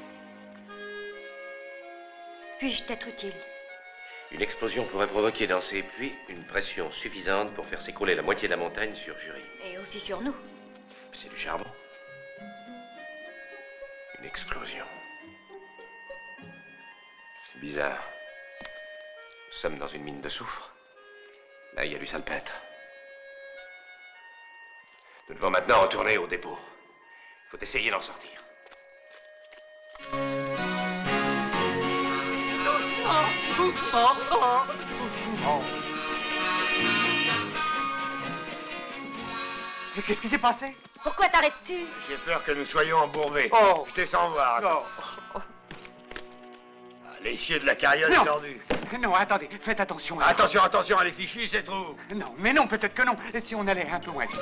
S14: Puis-je t'être utile?
S2: Une explosion pourrait provoquer dans ces puits une pression suffisante pour faire s'écrouler la moitié de la montagne sur Jury.
S14: Et aussi sur nous.
S2: C'est du charbon. Une explosion. C'est bizarre. Nous sommes dans une mine de soufre. Là, il y a du salpêtre. Nous devons maintenant retourner au dépôt. Il faut essayer d'en sortir.
S1: Doucement! Doucement! Oh, doucement! Mais qu'est-ce qui s'est passé?
S14: Pourquoi t'arrêtes-tu?
S13: J'ai peur que nous soyons embourbés.
S1: Oh!
S13: Je descends voir.
S1: Non!
S13: L'essieu de la carriole
S1: Non.
S13: est tordu.
S1: Non, attendez, faites attention.
S13: Attention, attention, elle est fichue, c'est trop.
S1: Non, mais non, peut-être que non. Et si on allait un peu moins vite?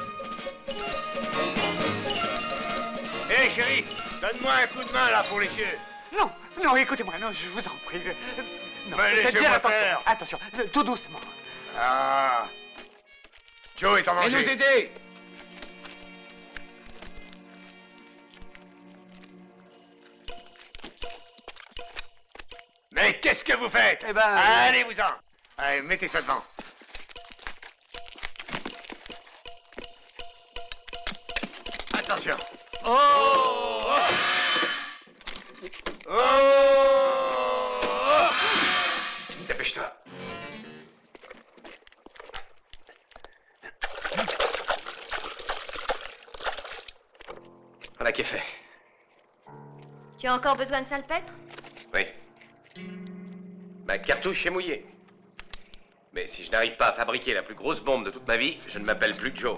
S13: Hé, hey, chérie, donne-moi un coup de main, là, pour l'essieu.
S1: Non, non, écoutez-moi, non, je vous en prie. Non,
S13: Mais
S1: faites
S13: laissez-moi
S1: bien attention.
S13: faire.
S1: Attention, tout doucement.
S13: Ah. Joe est en danger.
S1: Et nous aider.
S13: Mais qu'est-ce que vous faites?
S1: Eh ben...
S13: Allez-vous-en. Allez, mettez ça devant. Attention.
S1: Oh!
S13: Oh! Oh!
S2: Dépêche-toi. Voilà qui est fait.
S14: Tu as encore besoin de salpêtre?
S2: Oui. Ma cartouche est mouillée. Mais si je n'arrive pas à fabriquer la plus grosse bombe de toute ma vie, je ne m'appelle plus Joe.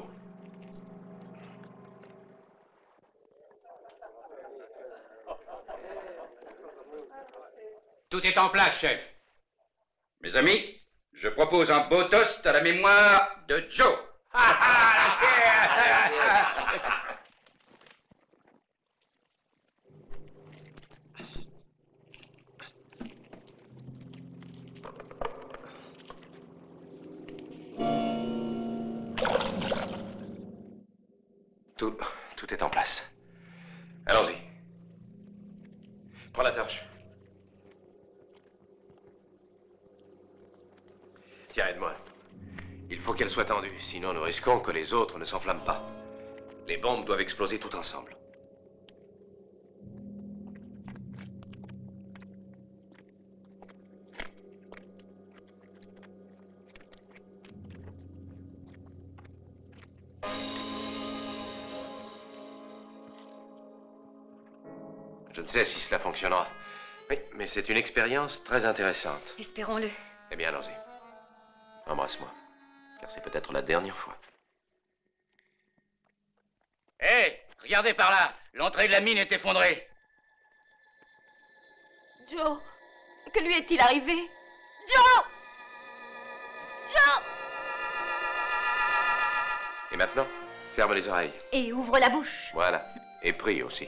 S9: Tout est en place, chef.
S10: Mes amis, je propose un beau toast à la mémoire de Joe.
S2: Tout, tout est en place. Allons-y. Prends la torche. Tiens, aide-moi. Il faut qu'elle soit tendue, sinon nous risquons que les autres ne s'enflamment pas. Les bombes doivent exploser tout ensemble. Je ne sais si cela fonctionnera. Oui, mais c'est une expérience très intéressante.
S14: Espérons-le.
S2: Eh bien, allons-y. Embrasse-moi, car c'est peut-être la dernière fois.
S3: regardez par là. L'entrée de la mine est effondrée.
S6: Joe, que lui est-il arrivé? Joe! Joe!
S2: Et maintenant, ferme les oreilles.
S14: Et ouvre la bouche.
S2: Voilà. Et prie aussi.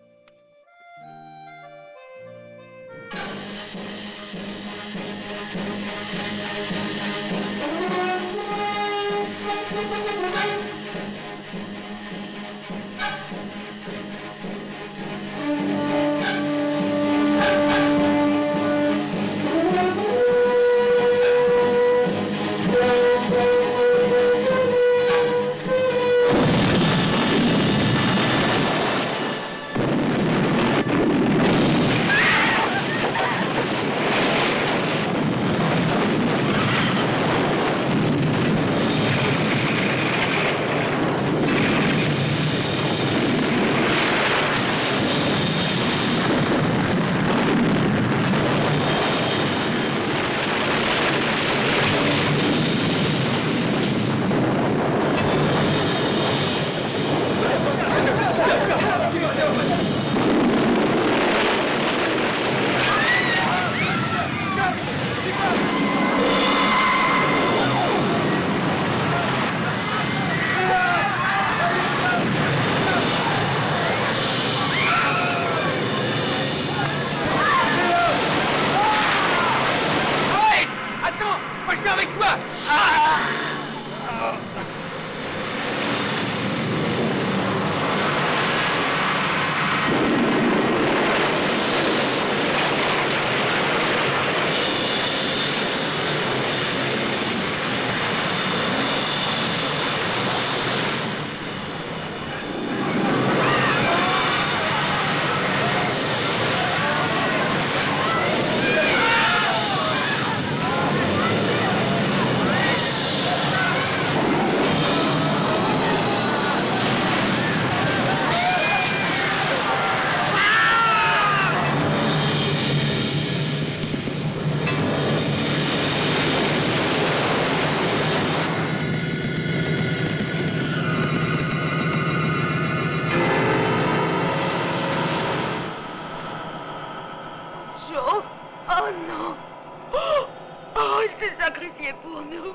S6: Joe? Oh non! Oh, oh, il s'est sacrifié pour nous!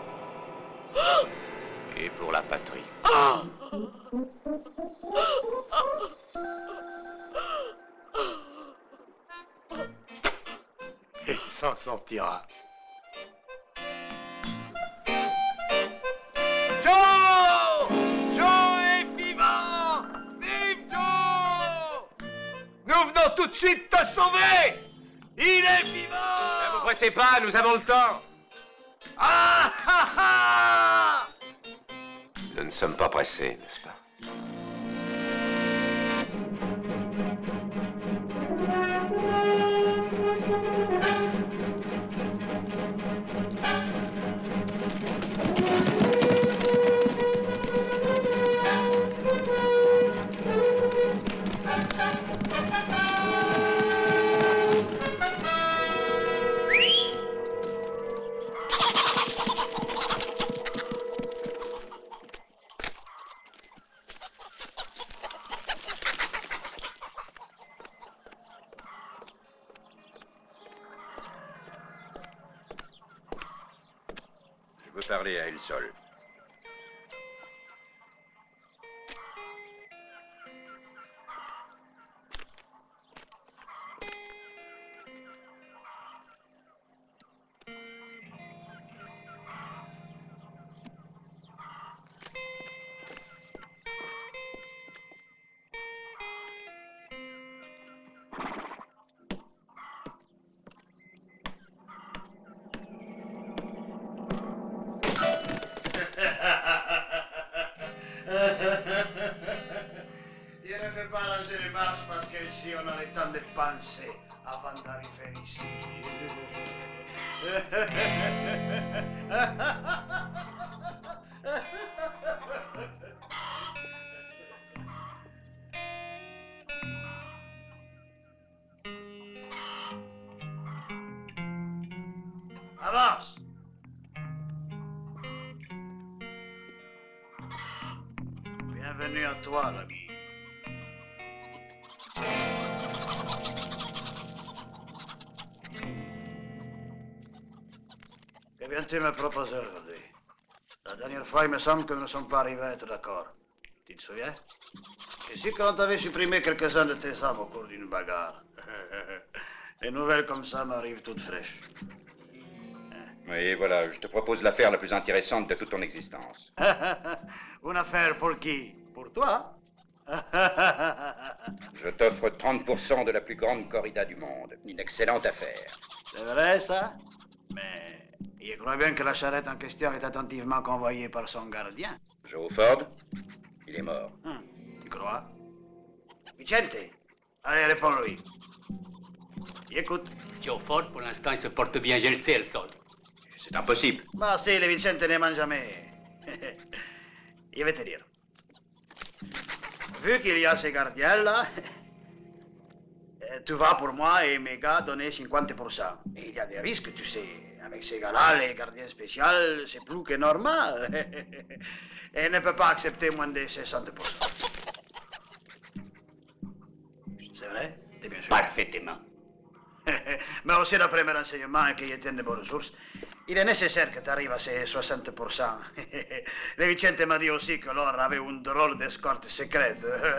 S6: Oh,
S2: Et pour la patrie.
S6: oh,
S13: Il s'en sortira.
S1: Joe! Joe est vivant! Vive Joe! Nous venons tout de suite te sauver! Il est vivant!
S2: Ne vous pressez pas, nous avons le temps.
S1: Ah ah ah!
S2: Nous ne sommes pas pressés, n'est-ce pas?
S10: Je veux parler à elle seule.
S13: Je ne fais pas ranger les marches parce qu'ici on a le temps de penser avant d'arriver ici. Avance! Bienvenue à toi, l'ami.
S15: Que viens-tu me proposer aujourd'hui? La dernière fois, il me semble que nous ne sommes pas arrivés à être d'accord. Tu te souviens? Et si quand t'avais supprimé quelques-uns de tes hommes au cours d'une bagarre? Les nouvelles comme ça m'arrivent toutes fraîches.
S10: Oui, voilà, je te propose l'affaire la plus intéressante de toute ton existence.
S15: Une affaire pour qui? Pour toi?
S10: Je t'offre trente pour cent de la plus grande corrida du monde. Une excellente affaire.
S15: C'est vrai, ça? Mais je crois bien que la charrette en question est attentivement convoyée par son gardien.
S10: Joe Ford, il est mort.
S15: Hum, tu crois? Vicente, allez, réponds-lui. Il écoute.
S9: Joe Ford, pour l'instant, il se porte bien, je le sais, le sol.
S10: C'est impossible.
S15: Ma si, le Vicente ne mange jamais. Je vais te dire. Vu qu'il y a ces gardiens-là, tu vas pour moi et mes gars donner cinquante pour cent. Et il y a des risques, tu sais. Avec ces gars-là, les gardiens spéciaux, c'est plus que normal. Et ne peut pas accepter moins de soixante pour cent. C'est vrai? T'es bien sûr?
S9: Parfaitement.
S15: Mais aussi d'après mes renseignements et qu'ils tiennent de bonnes sources, il est nécessaire que tu arrives à ces soixante pour cent. Le Vicente m'a dit aussi que l'or avait une drôle d'escorte secrète.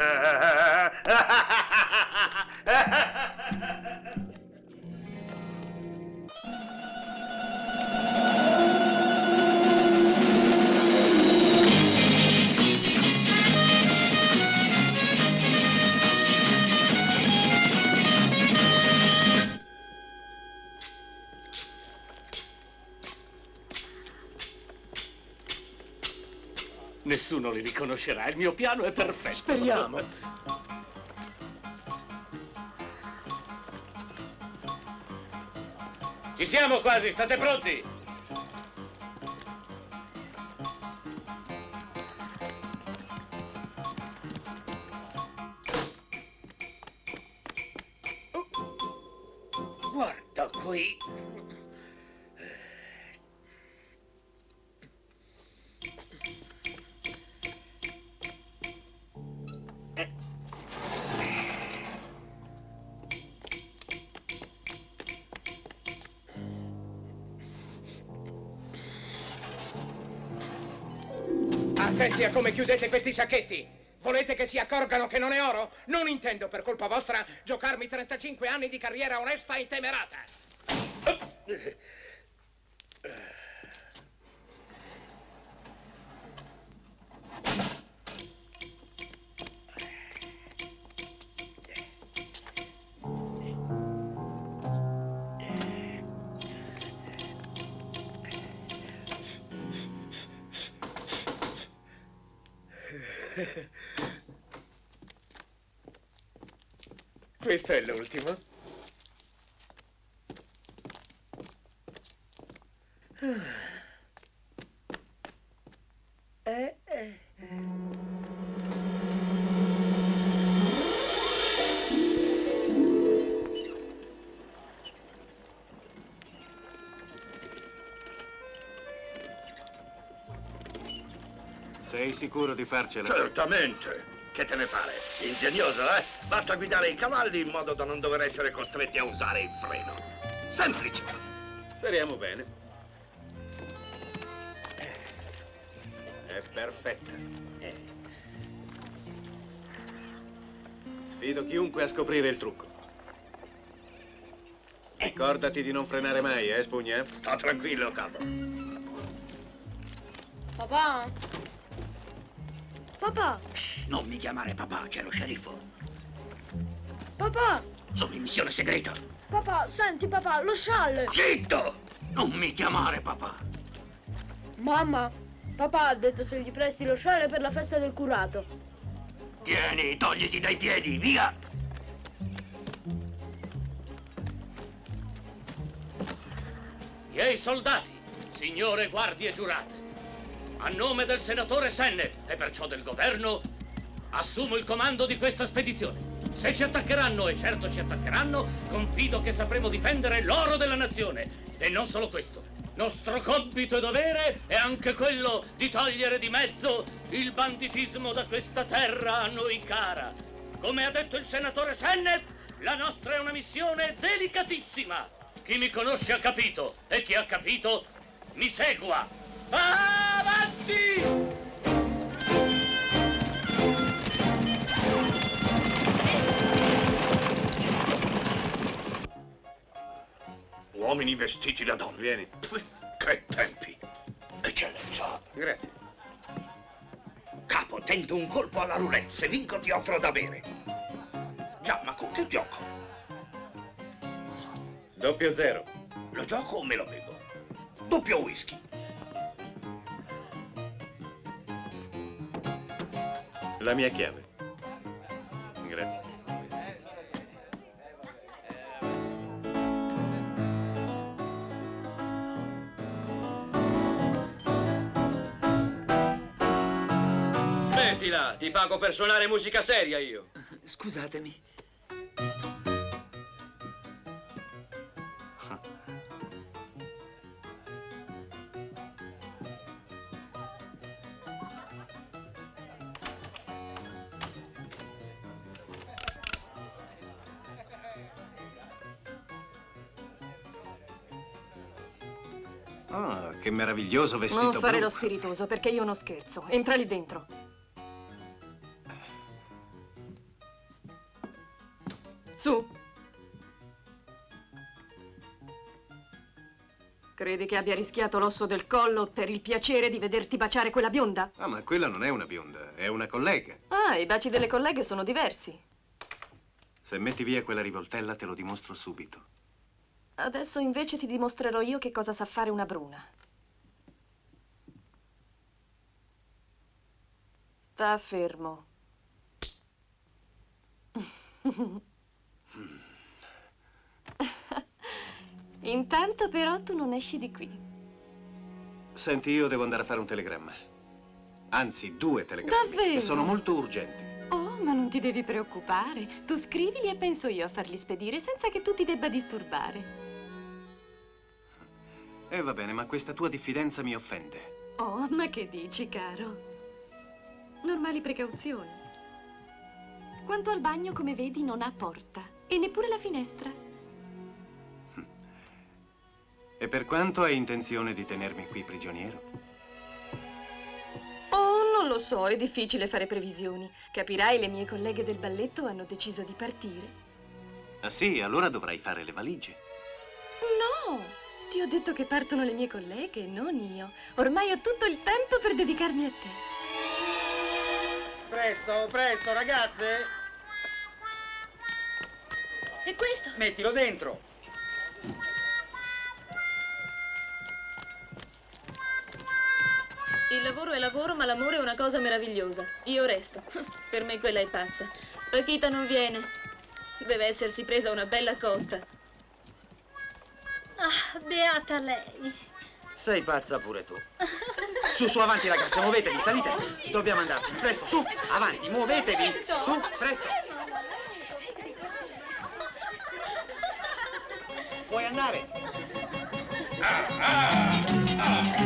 S9: Nessuno li riconoscerà, il mio piano è perfetto.
S8: Speriamo.
S9: Ci siamo quasi, state pronti? Guarda qui.
S16: Attenti a come chiudete questi sacchetti! Volete che si accorgano che non è oro? Non intendo, per colpa vostra, giocarmi trentacinque anni di carriera onesta e intemerata! Questo è l'ultimo. Eh, eh.
S8: Sei sicuro di farcela?
S13: Certamente. Che te ne pare? Ingegnoso, eh? Basta guidare i cavalli in modo da non dover essere costretti a usare il freno. Semplice.
S8: Speriamo bene. È perfetta. Sfido chiunque a scoprire il trucco. Ricordati di non frenare mai, eh, Spugna?
S13: Sta tranquillo, capo.
S17: Papà? Papà!
S13: Shh, non mi chiamare papà, c'è lo sceriffo.
S17: Papà!
S13: Sono in missione segreta.
S17: Papà, senti papà, lo scialle!
S13: Zitto! Non mi chiamare papà.
S17: Mamma, papà ha detto se gli presti lo scialle per la festa del curato.
S13: Tieni, togliti dai piedi, via!
S9: Miei soldati, signore guardie giurate, a nome del senatore Sennett e perciò del governo, assumo il comando di questa spedizione. Se ci attaccheranno, e certo ci attaccheranno, confido che sapremo difendere l'oro della nazione. E non solo questo. Nostro compito e dovere è anche quello di togliere di mezzo il banditismo da questa terra a noi cara. Come ha detto il senatore Sennett, la nostra è una missione delicatissima. Chi mi conosce ha capito, e chi ha capito Mi segua! Avanti!
S13: Uomini vestiti da donne.
S8: Vieni.
S13: Che tempi. Eccellenza.
S8: Grazie.
S13: Capo, tento un colpo alla roulette. Se vinco ti offro da bere. Già, ma con che gioco?
S8: Doppio zero.
S13: Lo gioco o me lo bevo? Doppio whisky.
S8: La mia chiave. Grazie.
S18: Mettila, ti pago per suonare musica seria io.
S19: Scusatemi.
S8: Ah, che meraviglioso vestito
S20: Non fare
S8: blu.
S20: lo spiritoso, perché io non scherzo. Entra lì dentro. Su. Credi che abbia rischiato l'osso del collo per il piacere di vederti baciare quella bionda?
S8: Ah, ma quella non è una bionda, è una collega.
S20: Ah, i baci delle colleghe sono diversi.
S8: Se metti via quella rivoltella te lo dimostro subito.
S20: Adesso invece ti dimostrerò io che cosa sa fare una bruna. Sta fermo. Intanto però tu non esci di qui.
S8: Senti, io devo andare a fare un telegramma. Anzi, due telegrammi.
S20: Davvero?
S8: E sono molto urgenti.
S20: Oh, ma non ti devi preoccupare. Tu scrivili e penso io a farli spedire senza che tu ti debba disturbare.
S8: E eh, va bene, ma questa tua diffidenza mi offende.
S20: Oh, ma che dici, caro? Normali precauzioni. Quanto al bagno, come vedi, non ha porta. E neppure la finestra.
S8: E per quanto hai intenzione di tenermi qui prigioniero?
S20: Oh, non lo so, è difficile fare previsioni. Capirai, le mie colleghe del balletto hanno deciso di partire.
S8: Ah sì, allora dovrai fare le valigie.
S20: No! Ti ho detto che partono le mie colleghe, non io. Ormai ho tutto il tempo per dedicarmi a te.
S21: Presto, presto, ragazze!
S17: E questo?
S21: Mettilo dentro!
S20: Il lavoro è lavoro, ma l'amore è una cosa meravigliosa. Io resto. Per me quella è pazza. Paquita non viene. Deve essersi presa una bella cotta.
S17: Ah, beata lei.
S21: Sei pazza pure tu. Su, su, avanti ragazze, muovetevi, salite. Dobbiamo andarcene, presto, su, avanti, muovetevi. Su, presto. Puoi andare.
S1: Ah, ah, ah.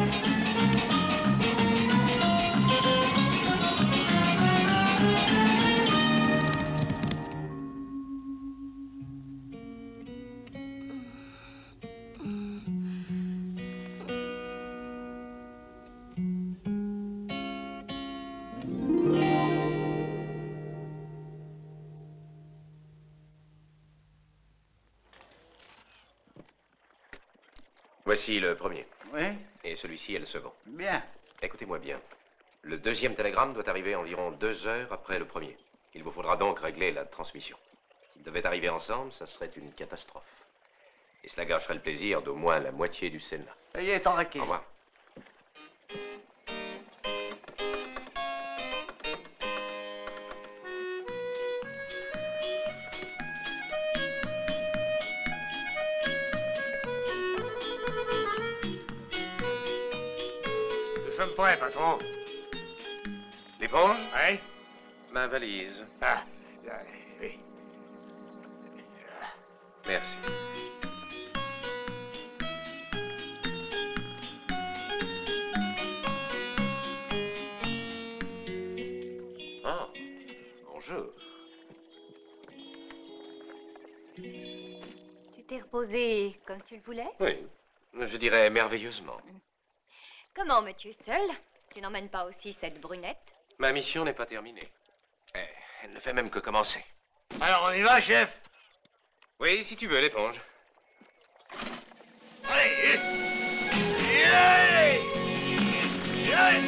S2: Voici le premier.
S3: Oui.
S2: Et celui-ci est le second.
S3: Bien.
S2: Écoutez-moi bien. Le deuxième télégramme doit arriver environ deux heures après le premier. Il vous faudra donc régler la transmission. S'ils devaient arriver ensemble, ça serait une catastrophe. Et cela gâcherait le plaisir d'au moins la moitié du Sénat.
S3: Soyez tranquille.
S2: Au revoir.
S13: Nous sommes prêts, patron.
S2: L'éponge?
S13: Oui.
S2: Ma valise.
S13: Ah, oui.
S2: Merci. Ah, bonjour.
S14: Tu t'es reposé comme tu le voulais?
S2: Oui, je dirais merveilleusement.
S14: Comment, mais tu es seul? Tu n'emmènes pas aussi cette brunette?
S2: Ma mission n'est pas terminée. Eh, elle ne fait même que commencer.
S13: Alors, on y va, chef?
S2: Oui, si tu veux, l'éponge.
S13: Allez! Yeah! Yeah!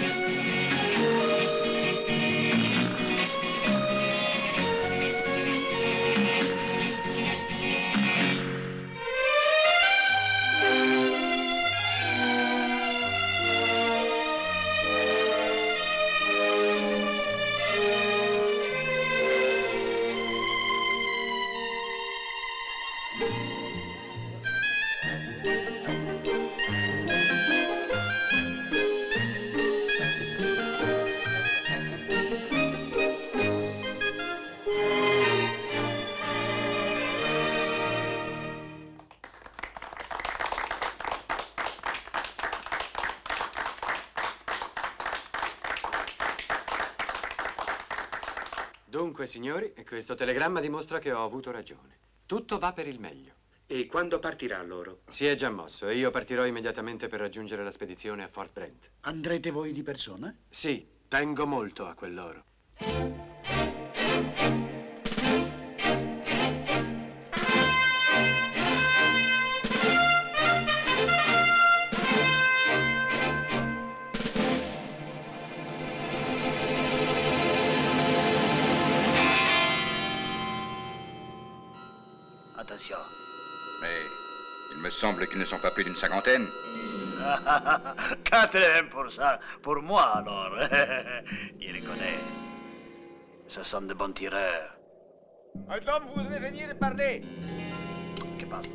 S8: Dunque, signori, questo telegramma dimostra che ho avuto ragione. Tutto va per il meglio.
S11: E quando partirà loro?
S8: Si è già mosso e io partirò immediatamente per raggiungere la spedizione a Fort Brent.
S15: Andrete voi di persona?
S8: Sì, tengo molto a quell'oro.
S15: Attention.
S10: Mais il me semble qu'ils ne sont pas plus d'une cinquantaine.
S15: quatre-vingts pour cent pour moi, alors. Je les connais. Ce sont de bons tireurs.
S1: Un homme voudrait venir parler.
S15: Que passe?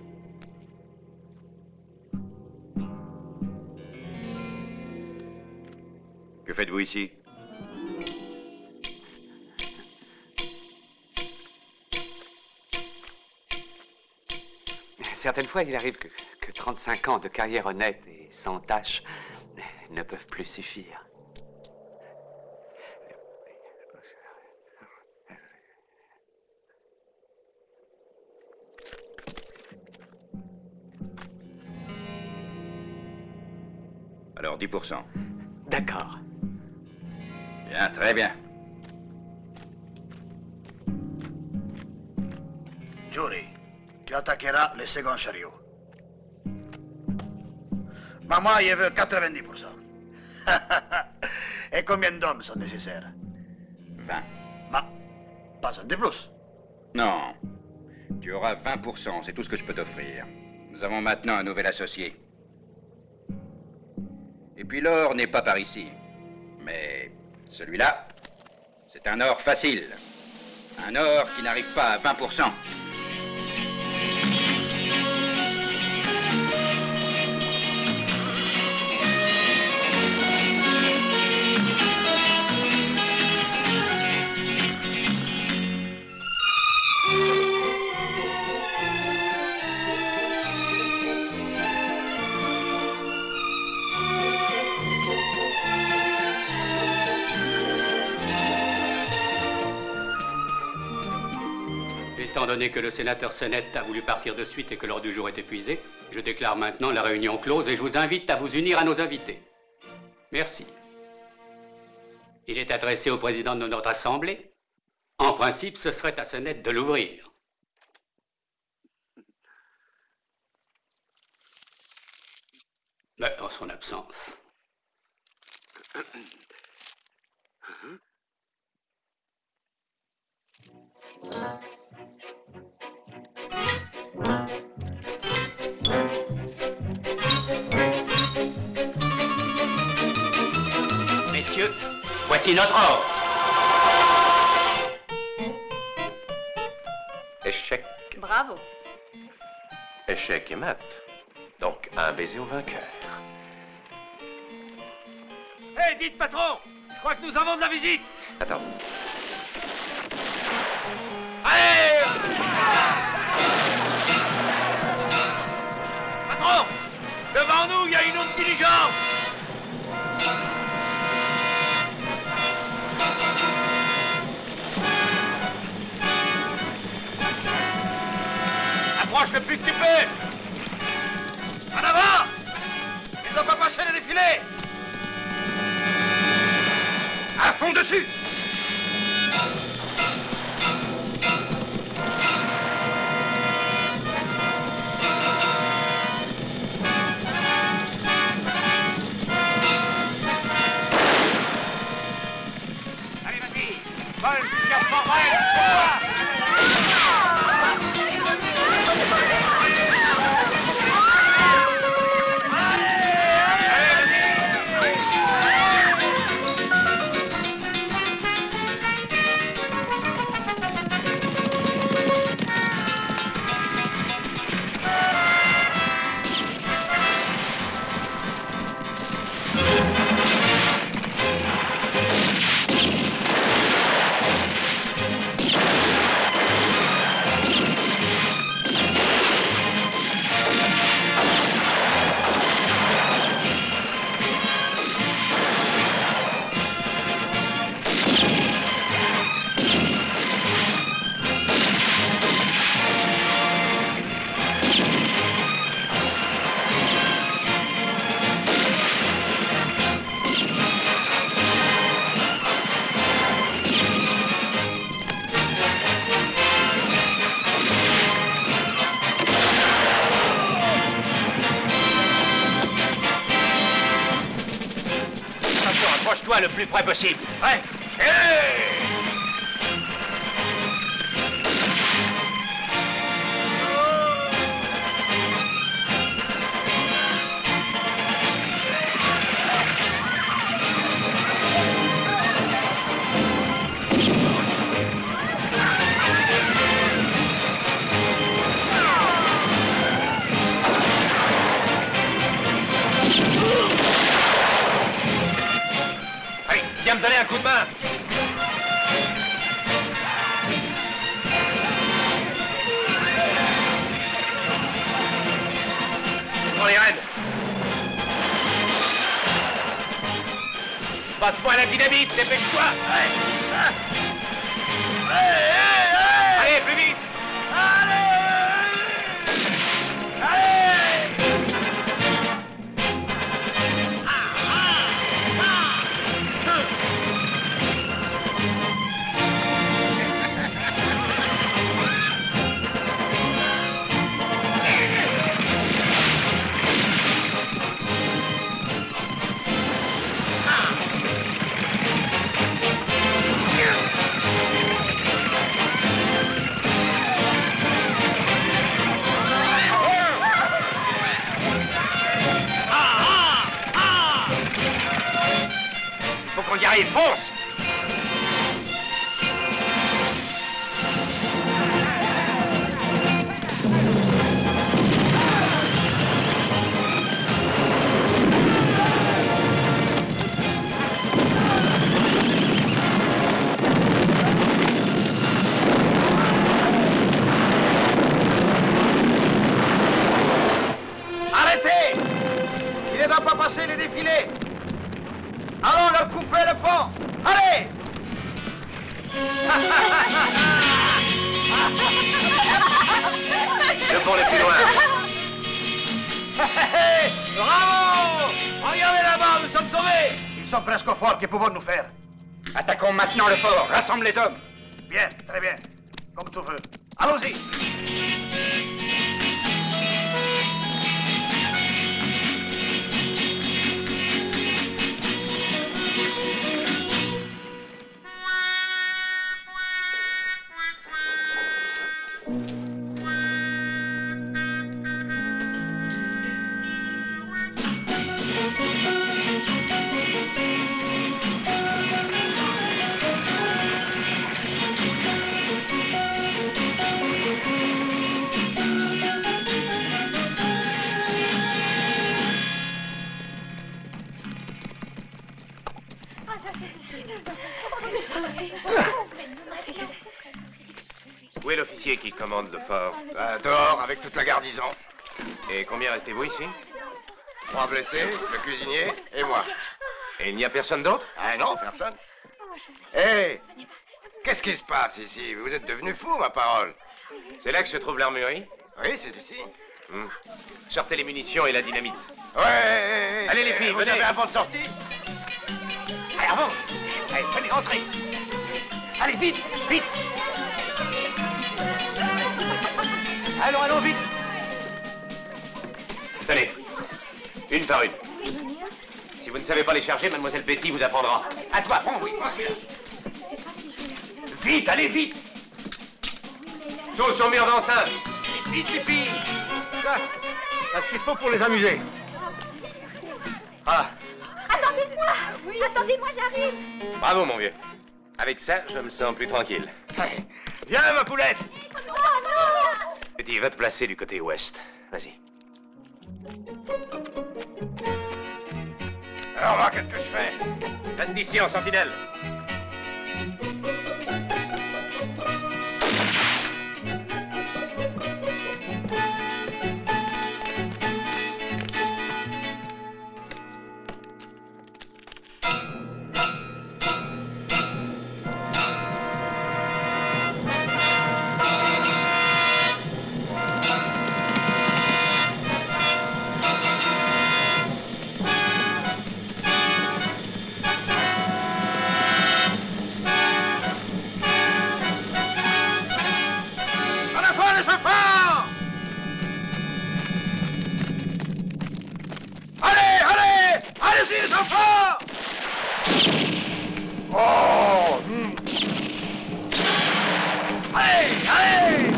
S10: Que faites-vous ici?
S19: Certaines fois, il arrive que, que trente-cinq ans de carrière honnête et sans tâche ne peuvent plus suffire.
S10: Alors dix pour cent.
S19: D'accord.
S10: Bien, très bien.
S15: Jury, tu attaqueras le second chariot. Mais moi, je veux quatre-vingt-dix pour cent. Et combien d'hommes sont nécessaires?
S10: vingt.
S15: Mais, pas un de plus.
S10: Non. Tu auras vingt pour cent, c'est tout ce que je peux t'offrir. Nous avons maintenant un nouvel associé. Et puis l'or n'est pas par ici. Mais celui-là, c'est un or facile. Un or qui n'arrive pas à vingt pour cent.
S9: Étant donné que le sénateur Sennett a voulu partir de suite et que l'ordre du jour est épuisé, je déclare maintenant la réunion close et je vous invite à vous unir à nos invités. Merci. Il est adressé au président de notre Assemblée. En principe, ce serait à Sennett de l'ouvrir. Mais en son absence. Messieurs, voici notre ordre.
S2: Échec.
S6: Bravo.
S2: Échec et mat. Donc, un baiser au vainqueur.
S1: Hé, hey, dites, patron, je crois que nous avons de la visite.
S2: Attends.
S1: Allez! Patron, devant nous, il y a une autre diligence. Approche le plus que tu peux. En avant! Ils n'ont pas passé les défilés. Tenez!
S10: À fond dessus!
S1: Allez, vas-y! Vole jusqu'à Fort-Brel!
S2: Approche-toi le plus près possible.
S1: Ouais. Hey!
S2: Viens me donner un coup de main. Prends les rênes. Passe-moi la dynamite, dépêche-toi. Ouais. Ah. Hey, hey, hey. Allez, plus vite. Allez. Allez. On y arrive, fonce!
S1: Arrêtez! Il ne va pas passer les défilés! Allons leur couper le pont! Allez!
S2: Le pont est plus loin.
S1: Bravo! Regardez là-bas, nous sommes sauvés!
S15: Ils sont presque au fort, que pouvons nous faire?
S10: Attaquons maintenant le fort. Rassemble les hommes.
S15: Bien, très bien. Comme tu veux. Allons-y!
S2: Où est l'officier qui commande le fort?
S1: Bah, dehors, avec toute la garnison.
S2: Et combien restez-vous ici?
S1: Trois blessés, le cuisinier et moi.
S2: Et il n'y a personne d'autre?
S1: Ah non, personne. Hé! Hey, qu'est-ce qui se passe ici? Vous êtes devenu fou, ma parole.
S2: C'est là que se trouve l'armurerie?
S1: Oui, c'est ici.
S2: Hmm. Sortez les munitions et la dynamite.
S1: Ouais.
S2: Allez les filles,
S1: vous
S2: venez.
S1: avez un bon de sortie? Allez, avance. Allez, venez, rentrez. Allez, vite, vite. Allons, allons, vite.
S2: Tenez, une par une. Si vous ne savez pas les charger, mademoiselle Betty vous apprendra.
S1: À toi, prends, oui, prends celui-là. Vite, allez, vite.
S2: Tous au mur d'enceinte.
S1: Vite, les filles. Ça, c'est ce qu'il faut pour les amuser.
S2: Ah,
S14: Attendez-moi. Oui, attendez-moi, j'arrive.
S2: bravo mon vieux. Avec ça, je me sens plus tranquille.
S1: Viens, ma poulette.
S14: Oh non.
S2: Betty, va te placer du côté ouest. Vas-y.
S1: Alors là, qu'est-ce que je fais?
S2: Reste ici en sentinelle.
S1: Oh hmm. Allez, allez.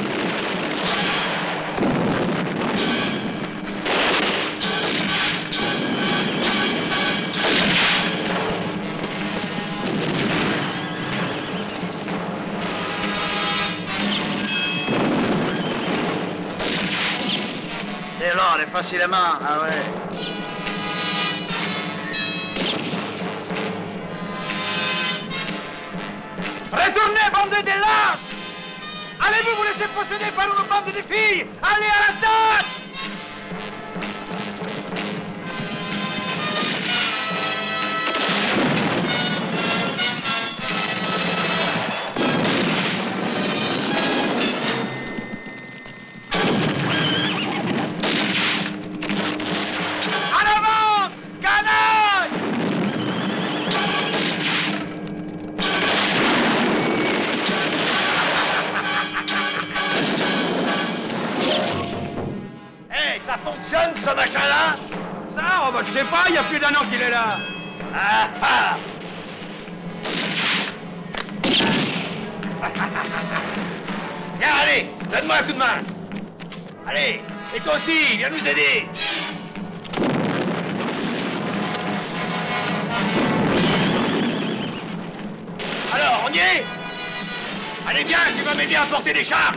S15: C'est là, facilement, ah ouais.
S1: Retournez, bande de lâches! Allez-vous vous laisser posséder par une bande de filles? Allez à la tâche! En avant! Canaille! Hey, ça fonctionne ce machin-là? Ça, oh, bah, je sais pas, il y a plus d'un an qu'il est là. Ah ah! Viens, allez, donne-moi un coup de main. Allez, et toi aussi, viens nous aider. Alors, on y est? Allez, viens, tu vas m'aider à porter des charges.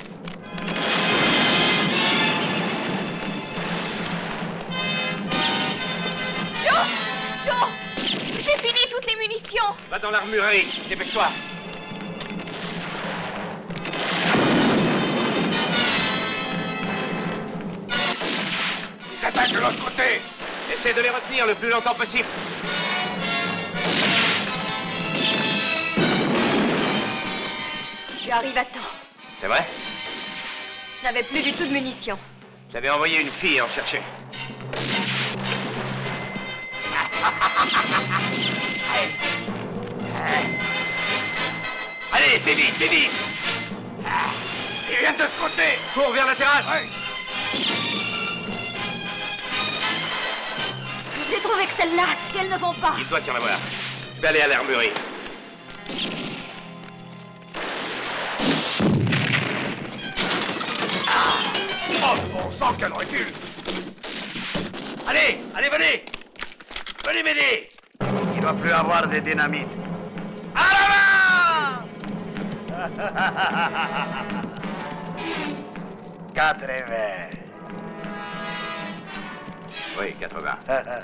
S14: Joe! Joe! J'ai fini toutes les munitions!
S2: Va dans l'armurerie, dépêche-toi.
S1: Ils attaquent de l'autre côté.
S2: Essaie de les retenir le plus longtemps possible.
S14: J'arrive à temps.
S2: C'est vrai?
S14: Je n'avais plus du tout de munitions.
S2: J'avais envoyé une fille en chercher.
S1: Allez, fais vite, fais vite. Ils viennent de ce côté.
S2: Cours vers la terrasse.
S1: Ouais.
S14: J'ai trouvé que celles-là, qu'elles ne vont pas.
S2: Il doit y en avoir. Je vais aller à l'armurerie.
S1: Oh, bon sang, quel recul. Allez, allez, venez. Venez m'aider.
S15: Il ne doit plus avoir de dynamite.
S1: À l'avant.
S15: quatre-vingts.
S2: Oui, quatre-vingts.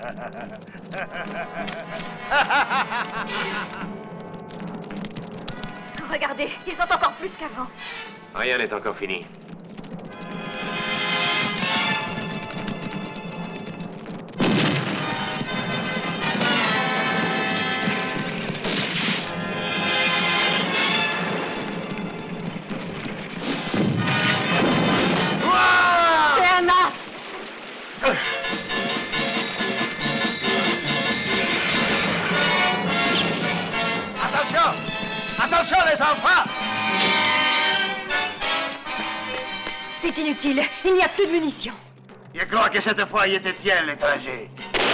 S14: Regardez, ils sont encore plus qu'avant.
S2: Rien n'est encore fini.
S13: Attention, les enfants!
S14: C'est inutile. Il n'y a plus de munitions.
S15: Je crois que cette fois, il était tien, l'étranger.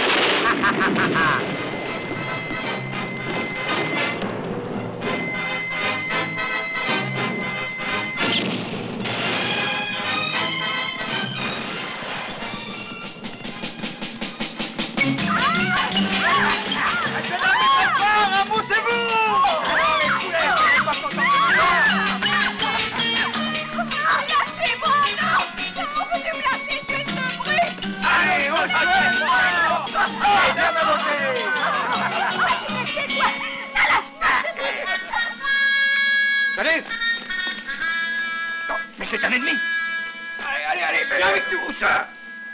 S1: Allez! Non, mais c'est un ennemi! Allez, allez, allez, fais-le avec nous, ça!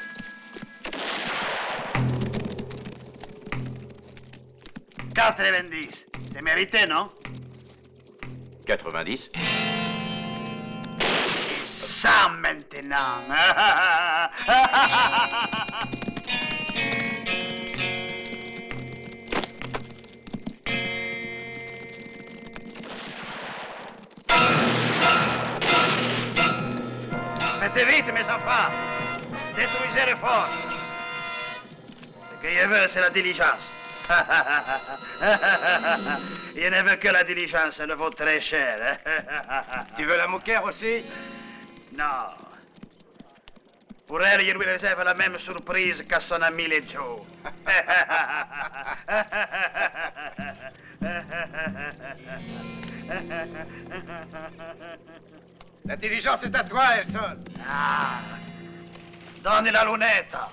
S15: quatre-vingt-dix. C'est mérité, non?
S10: quatre-vingt-dix.
S15: Ça maintenant. Mettez vite, mes enfants. Détruisez le fort. Ce que je veux, c'est la diligence. Il ne veut que la diligence, elle vaut très cher.
S13: Tu veux la mouquère aussi?
S15: Non. Pour elle, il lui réserve la même surprise qu'à son ami les Joe.
S13: La diligence est à toi, Elson.
S15: Ah. Donne la lunetta.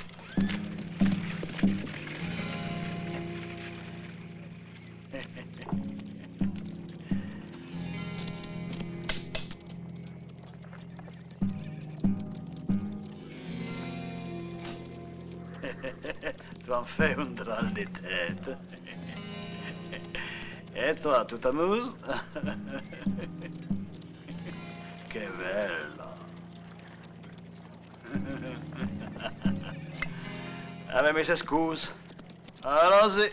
S15: Tu en fais une drôle de tête. Et toi, tu t'amuses? Que belle. Avec mes excuses. Allons-y.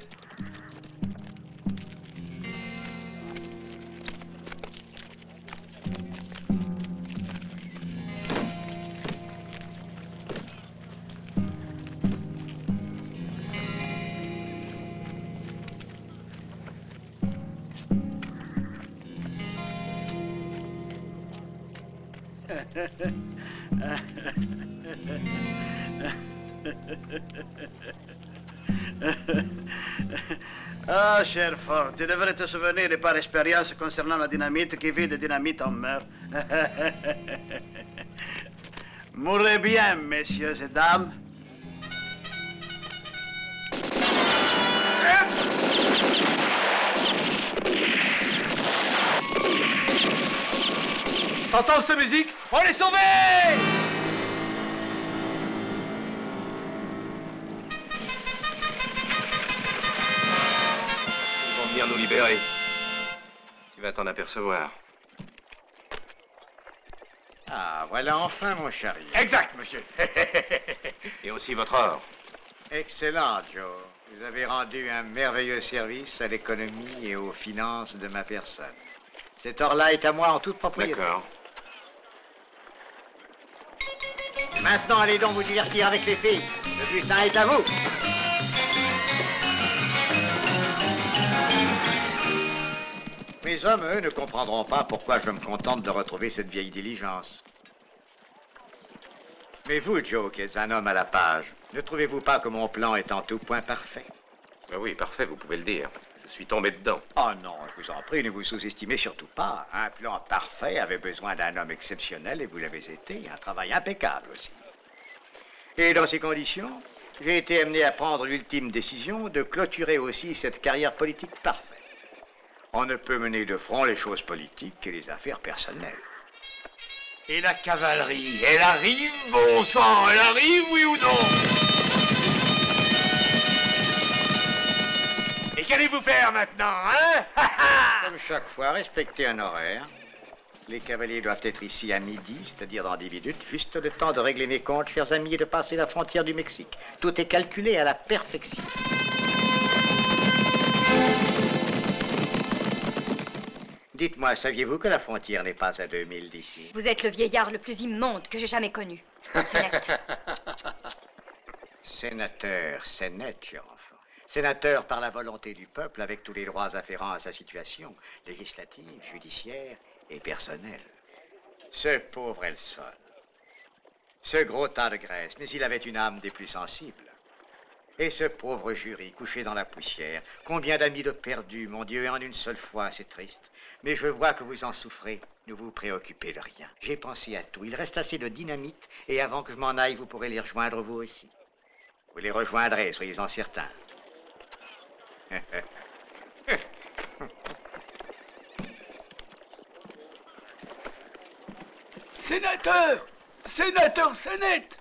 S15: Ah, cher Ford, tu devrais te souvenir de par expérience concernant la dynamite qui vit de dynamite en meurt. Mourrez bien, messieurs et dames.
S1: T'entends cette musique? On est sauvés!
S2: Ils vont venir nous libérer. Tu vas t'en apercevoir.
S4: Ah, voilà enfin mon chariot.
S1: Exact, monsieur.
S2: Et aussi votre or.
S4: Excellent, Joe. Vous avez rendu un merveilleux service à l'économie et aux finances de ma personne. Cet or-là est à moi en toute propriété.
S2: D'accord.
S4: Maintenant, allez donc vous divertir avec les filles. Le butin est à vous. Mes hommes, eux, ne comprendront pas pourquoi je me contente de retrouver cette vieille diligence. Mais vous, Joe, qui êtes un homme à la page, ne trouvez-vous pas que mon plan est en tout point parfait?
S2: Ben oui, parfait, vous pouvez le dire. Je suis tombé dedans.
S4: Oh non, je vous en prie, ne vous sous-estimez surtout pas. Un plan parfait avait besoin d'un homme exceptionnel et vous l'avez été. Un travail impeccable aussi. Et dans ces conditions, j'ai été amené à prendre l'ultime décision de clôturer aussi cette carrière politique parfaite. On ne peut mener de front les choses politiques et les affaires personnelles.
S1: Et la cavalerie, elle arrive, bon sang, elle arrive, oui ou non? Et qu'allez-vous faire maintenant, hein?
S4: Comme chaque fois, respectez un horaire. Les cavaliers doivent être ici à midi, c'est-à-dire dans dix minutes, juste le temps de régler mes comptes, chers amis, et de passer la frontière du Mexique. Tout est calculé à la perfection. Dites-moi, saviez-vous que la frontière n'est pas à deux milles d'ici?
S14: Vous êtes le vieillard le plus immonde que j'ai jamais connu. C'est net.
S4: Sénateur, c'est net, cher enfant. Sénateur par la volonté du peuple avec tous les droits afférents à sa situation, législative, judiciaire et personnelle. Ce pauvre Elson, ce gros tas de graisse, mais il avait une âme des plus sensibles. Et ce pauvre jury, couché dans la poussière, combien d'amis de perdus, mon Dieu, et en une seule fois, c'est triste. Mais je vois que vous en souffrez, ne vous préoccupez de rien. J'ai pensé à tout, il reste assez de dynamite, et avant que je m'en aille, vous pourrez les rejoindre vous aussi. Vous les rejoindrez, soyez-en certains.
S1: Sénateur! Sénateur Sennett!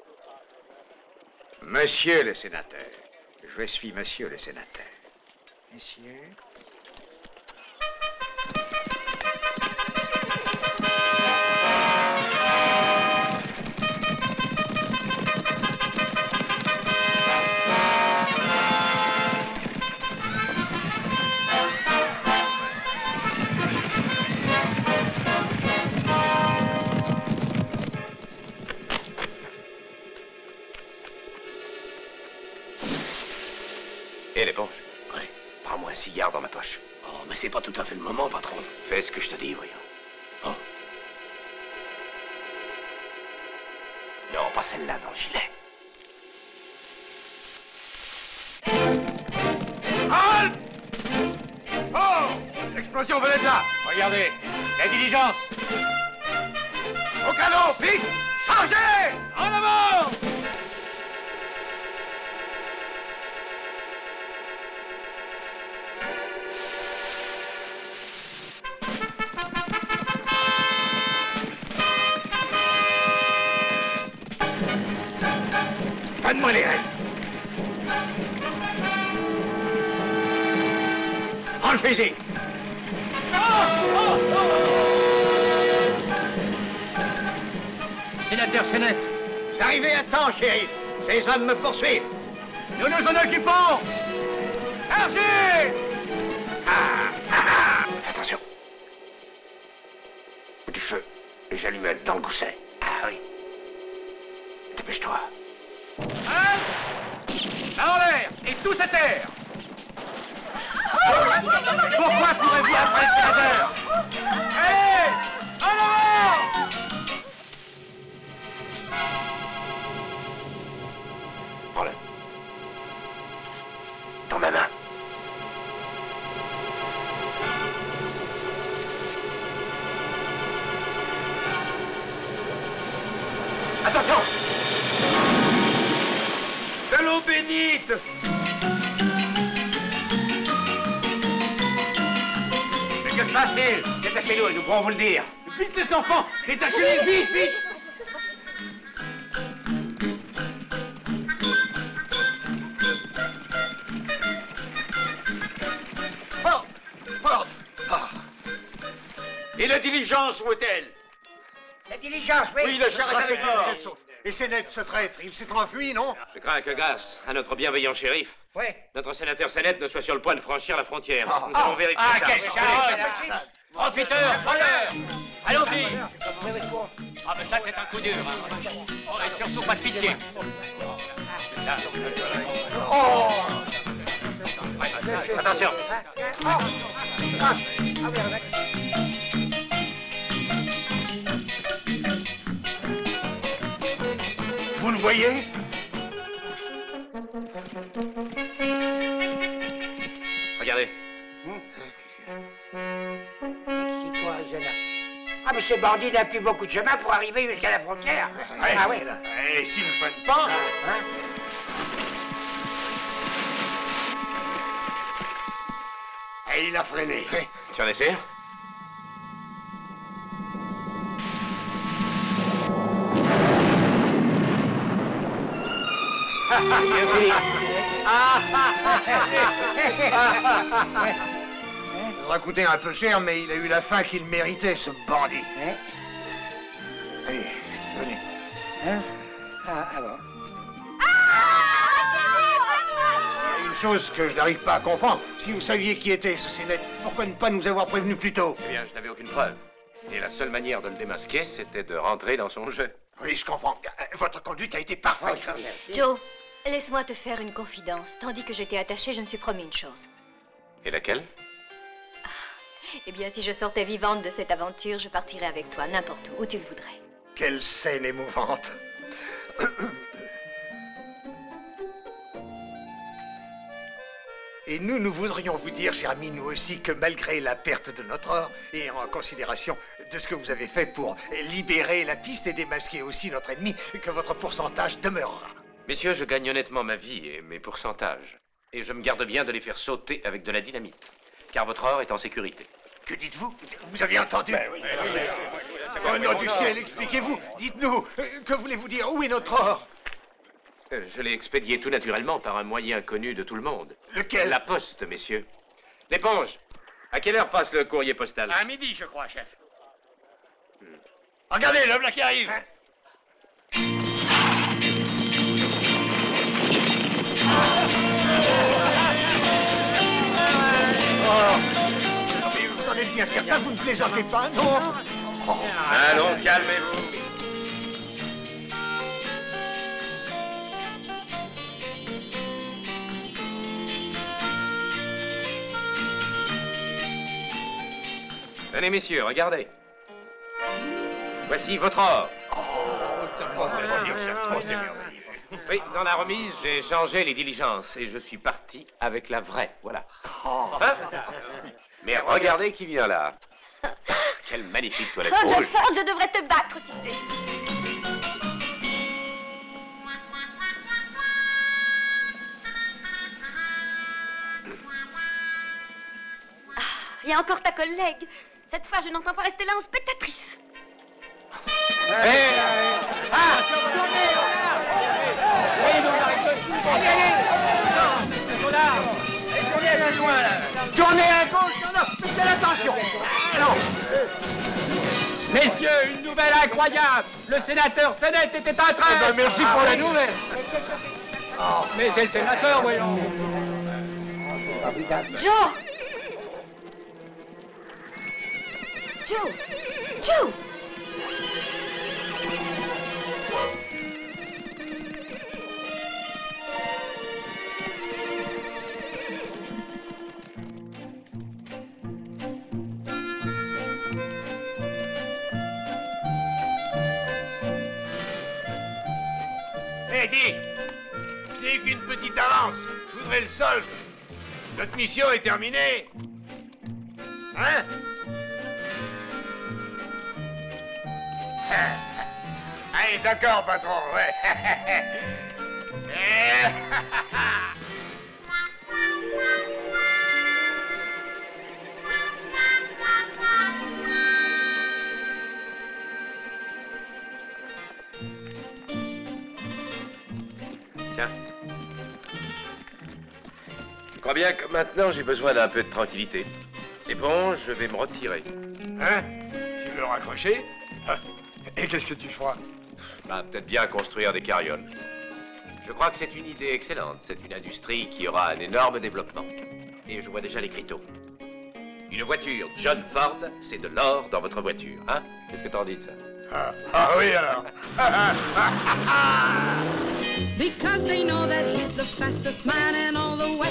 S4: Monsieur le sénateur, je suis monsieur le sénateur. Messieurs...
S2: Et l'éponge? Oui. Prends-moi un cigare dans ma poche.
S16: Oh, mais c'est pas tout à fait le moment, patron.
S2: Fais ce que je te dis, voyons.
S16: Oh.
S2: Non, pas celle-là dans le gilet.
S1: Halte! Oh! L'explosion venait de là! Regardez, la diligence! Au canot, vite! Chargez! En avant! Donne-moi les rênes. Prends le fusil. Sénateur Sennett, vous arrivez à temps, shérif. Ces hommes me poursuivent. Nous nous en occupons. Chargez! Ah, ah, ah.
S2: Attention. Du feu. Les allumettes dans le gousset. Ah oui. Dépêche-toi.
S1: Hein? Là en l'air et tous à terre. Pourquoi courez-vous après le sénateur? Allez! En avant!
S2: Prends-le. Dans ma main.
S1: Attention! De l'eau bénite! Mais que se passe-t-il? Détachez-nous et nous pourrons vous le dire. Vite les enfants! Détachez-les vite, vite!
S16: Ford! Ford! Ah. Et la diligence, où est-elle?
S13: La diligence, oui.
S16: Oui, le char est à l'écart.
S13: Vous êtes sauf. Et Sennett, ce traître, il s'est enfui, non?
S2: Je crains que grâce à notre bienveillant shérif,
S13: oui,
S2: notre sénateur Sennett ne soit sur le point de franchir la frontière.
S13: Oh,
S2: Nous
S13: oh,
S2: allons vérifier
S13: ah,
S2: ça.
S13: quel charme!
S16: trente-huit heures, trois heures. Allons-y.
S3: Ah, mais ça, c'est un coup dur. Hein. Oh, et surtout pas de pitié.
S13: Oh!
S2: Attention.
S13: Ah, ah,
S1: Vous le voyez?
S2: Regardez.
S13: C'est quoi, Zena? Ah, mais ces bandits n'ont plus beaucoup de chemin pour arriver jusqu'à la frontière.
S1: Ouais,
S13: Ah oui.
S1: Et s'ils ne prennent pas...
S13: Hein?
S1: Et il a freiné.
S2: Tu en es sûr?
S13: Ça
S1: aura coûté un peu cher, mais il a eu la fin qu'il méritait, ce bandit.
S13: Hein?
S1: Allez, venez.
S13: Hein? Ah, ah bon.
S1: Il y a une
S13: chose que je n'arrive pas à comprendre. Si vous saviez qui était ce Sennett, pourquoi ne pas nous avoir prévenu plus tôt?
S2: Eh bien, je n'avais aucune preuve. Et la seule manière de le démasquer, c'était de rentrer dans son jeu.
S13: Oui, je comprends. Votre conduite a été parfaite.
S14: Joe, laisse-moi te faire une confidence. Tandis que j'étais attachée, je me suis promis une chose.
S2: Et laquelle?
S14: Eh bien, si je sortais vivante de cette aventure, je partirais avec toi, n'importe où, où tu le voudrais.
S13: Quelle scène émouvante. Et nous, nous voudrions vous dire, cher ami, nous aussi, que malgré la perte de notre or, et en considération de ce que vous avez fait pour libérer la piste et démasquer aussi notre ennemi, que votre pourcentage demeurera.
S2: Messieurs, je gagne honnêtement ma vie et mes pourcentages. Et je me garde bien de les faire sauter avec de la dynamite. Car votre or est en sécurité.
S13: Que dites-vous? Vous avez entendu?
S2: Ben oui, ben oui.
S13: Au nom du ciel, expliquez-vous. Dites-nous, que voulez-vous dire? Où est notre or?
S2: Euh, Je l'ai expédié tout naturellement par un moyen connu de tout le monde.
S13: Lequel?
S2: La poste, messieurs. L'éponge. À quelle heure passe le courrier postal?
S16: À midi, je crois, chef.
S2: Hmm.
S16: Regardez, le voilà qui arrive.
S13: Hein? Oh. Mais vous en êtes bien certain, vous ne plaisantez pas, non? Oh.
S2: Allons, calmez-vous. Tenez, messieurs, regardez. Voici votre or. Oui, dans la remise, j'ai changé les diligences et je suis parti avec la vraie, voilà. Hein? Mais regardez qui vient là. Quelle magnifique toilette
S6: Oh, John
S2: rouge.
S6: Ford, je devrais te battre, tu sais. Ah, il y a encore ta collègue. Cette fois, je n'entends pas rester là en spectatrice.
S16: Tournez à gauche, non, non, faites attention. Non. Messieurs, une nouvelle incroyable. Le sénateur Sennett était un traître.
S13: Eh ben, merci pour la nouvelle.
S16: Oh, mais c'est le sénateur, voyons.
S6: Joe! Joe! Joe!
S1: Hé, Dick! Je n'ai qu'une petite avance. Je voudrais le solde. Notre mission est terminée. Hein? Allez, d'accord, patron, ouais.
S2: Tiens. Je crois bien que maintenant j'ai besoin d'un peu de tranquillité. Et bon, je vais me retirer.
S1: Hein? Tu veux le raccrocher? Et qu'est-ce que tu feras?
S2: Bah, peut-être bien construire des carrioles. Je crois que c'est une idée excellente. C'est une industrie qui aura un énorme développement. Et je vois déjà les criteaux. Une voiture John Ford, c'est de l'or dans votre voiture, hein? Qu'est-ce que t'en dis de ça?
S1: Ah, ah oui, alors.
S5: Because they know that he's the fastest man in all the West.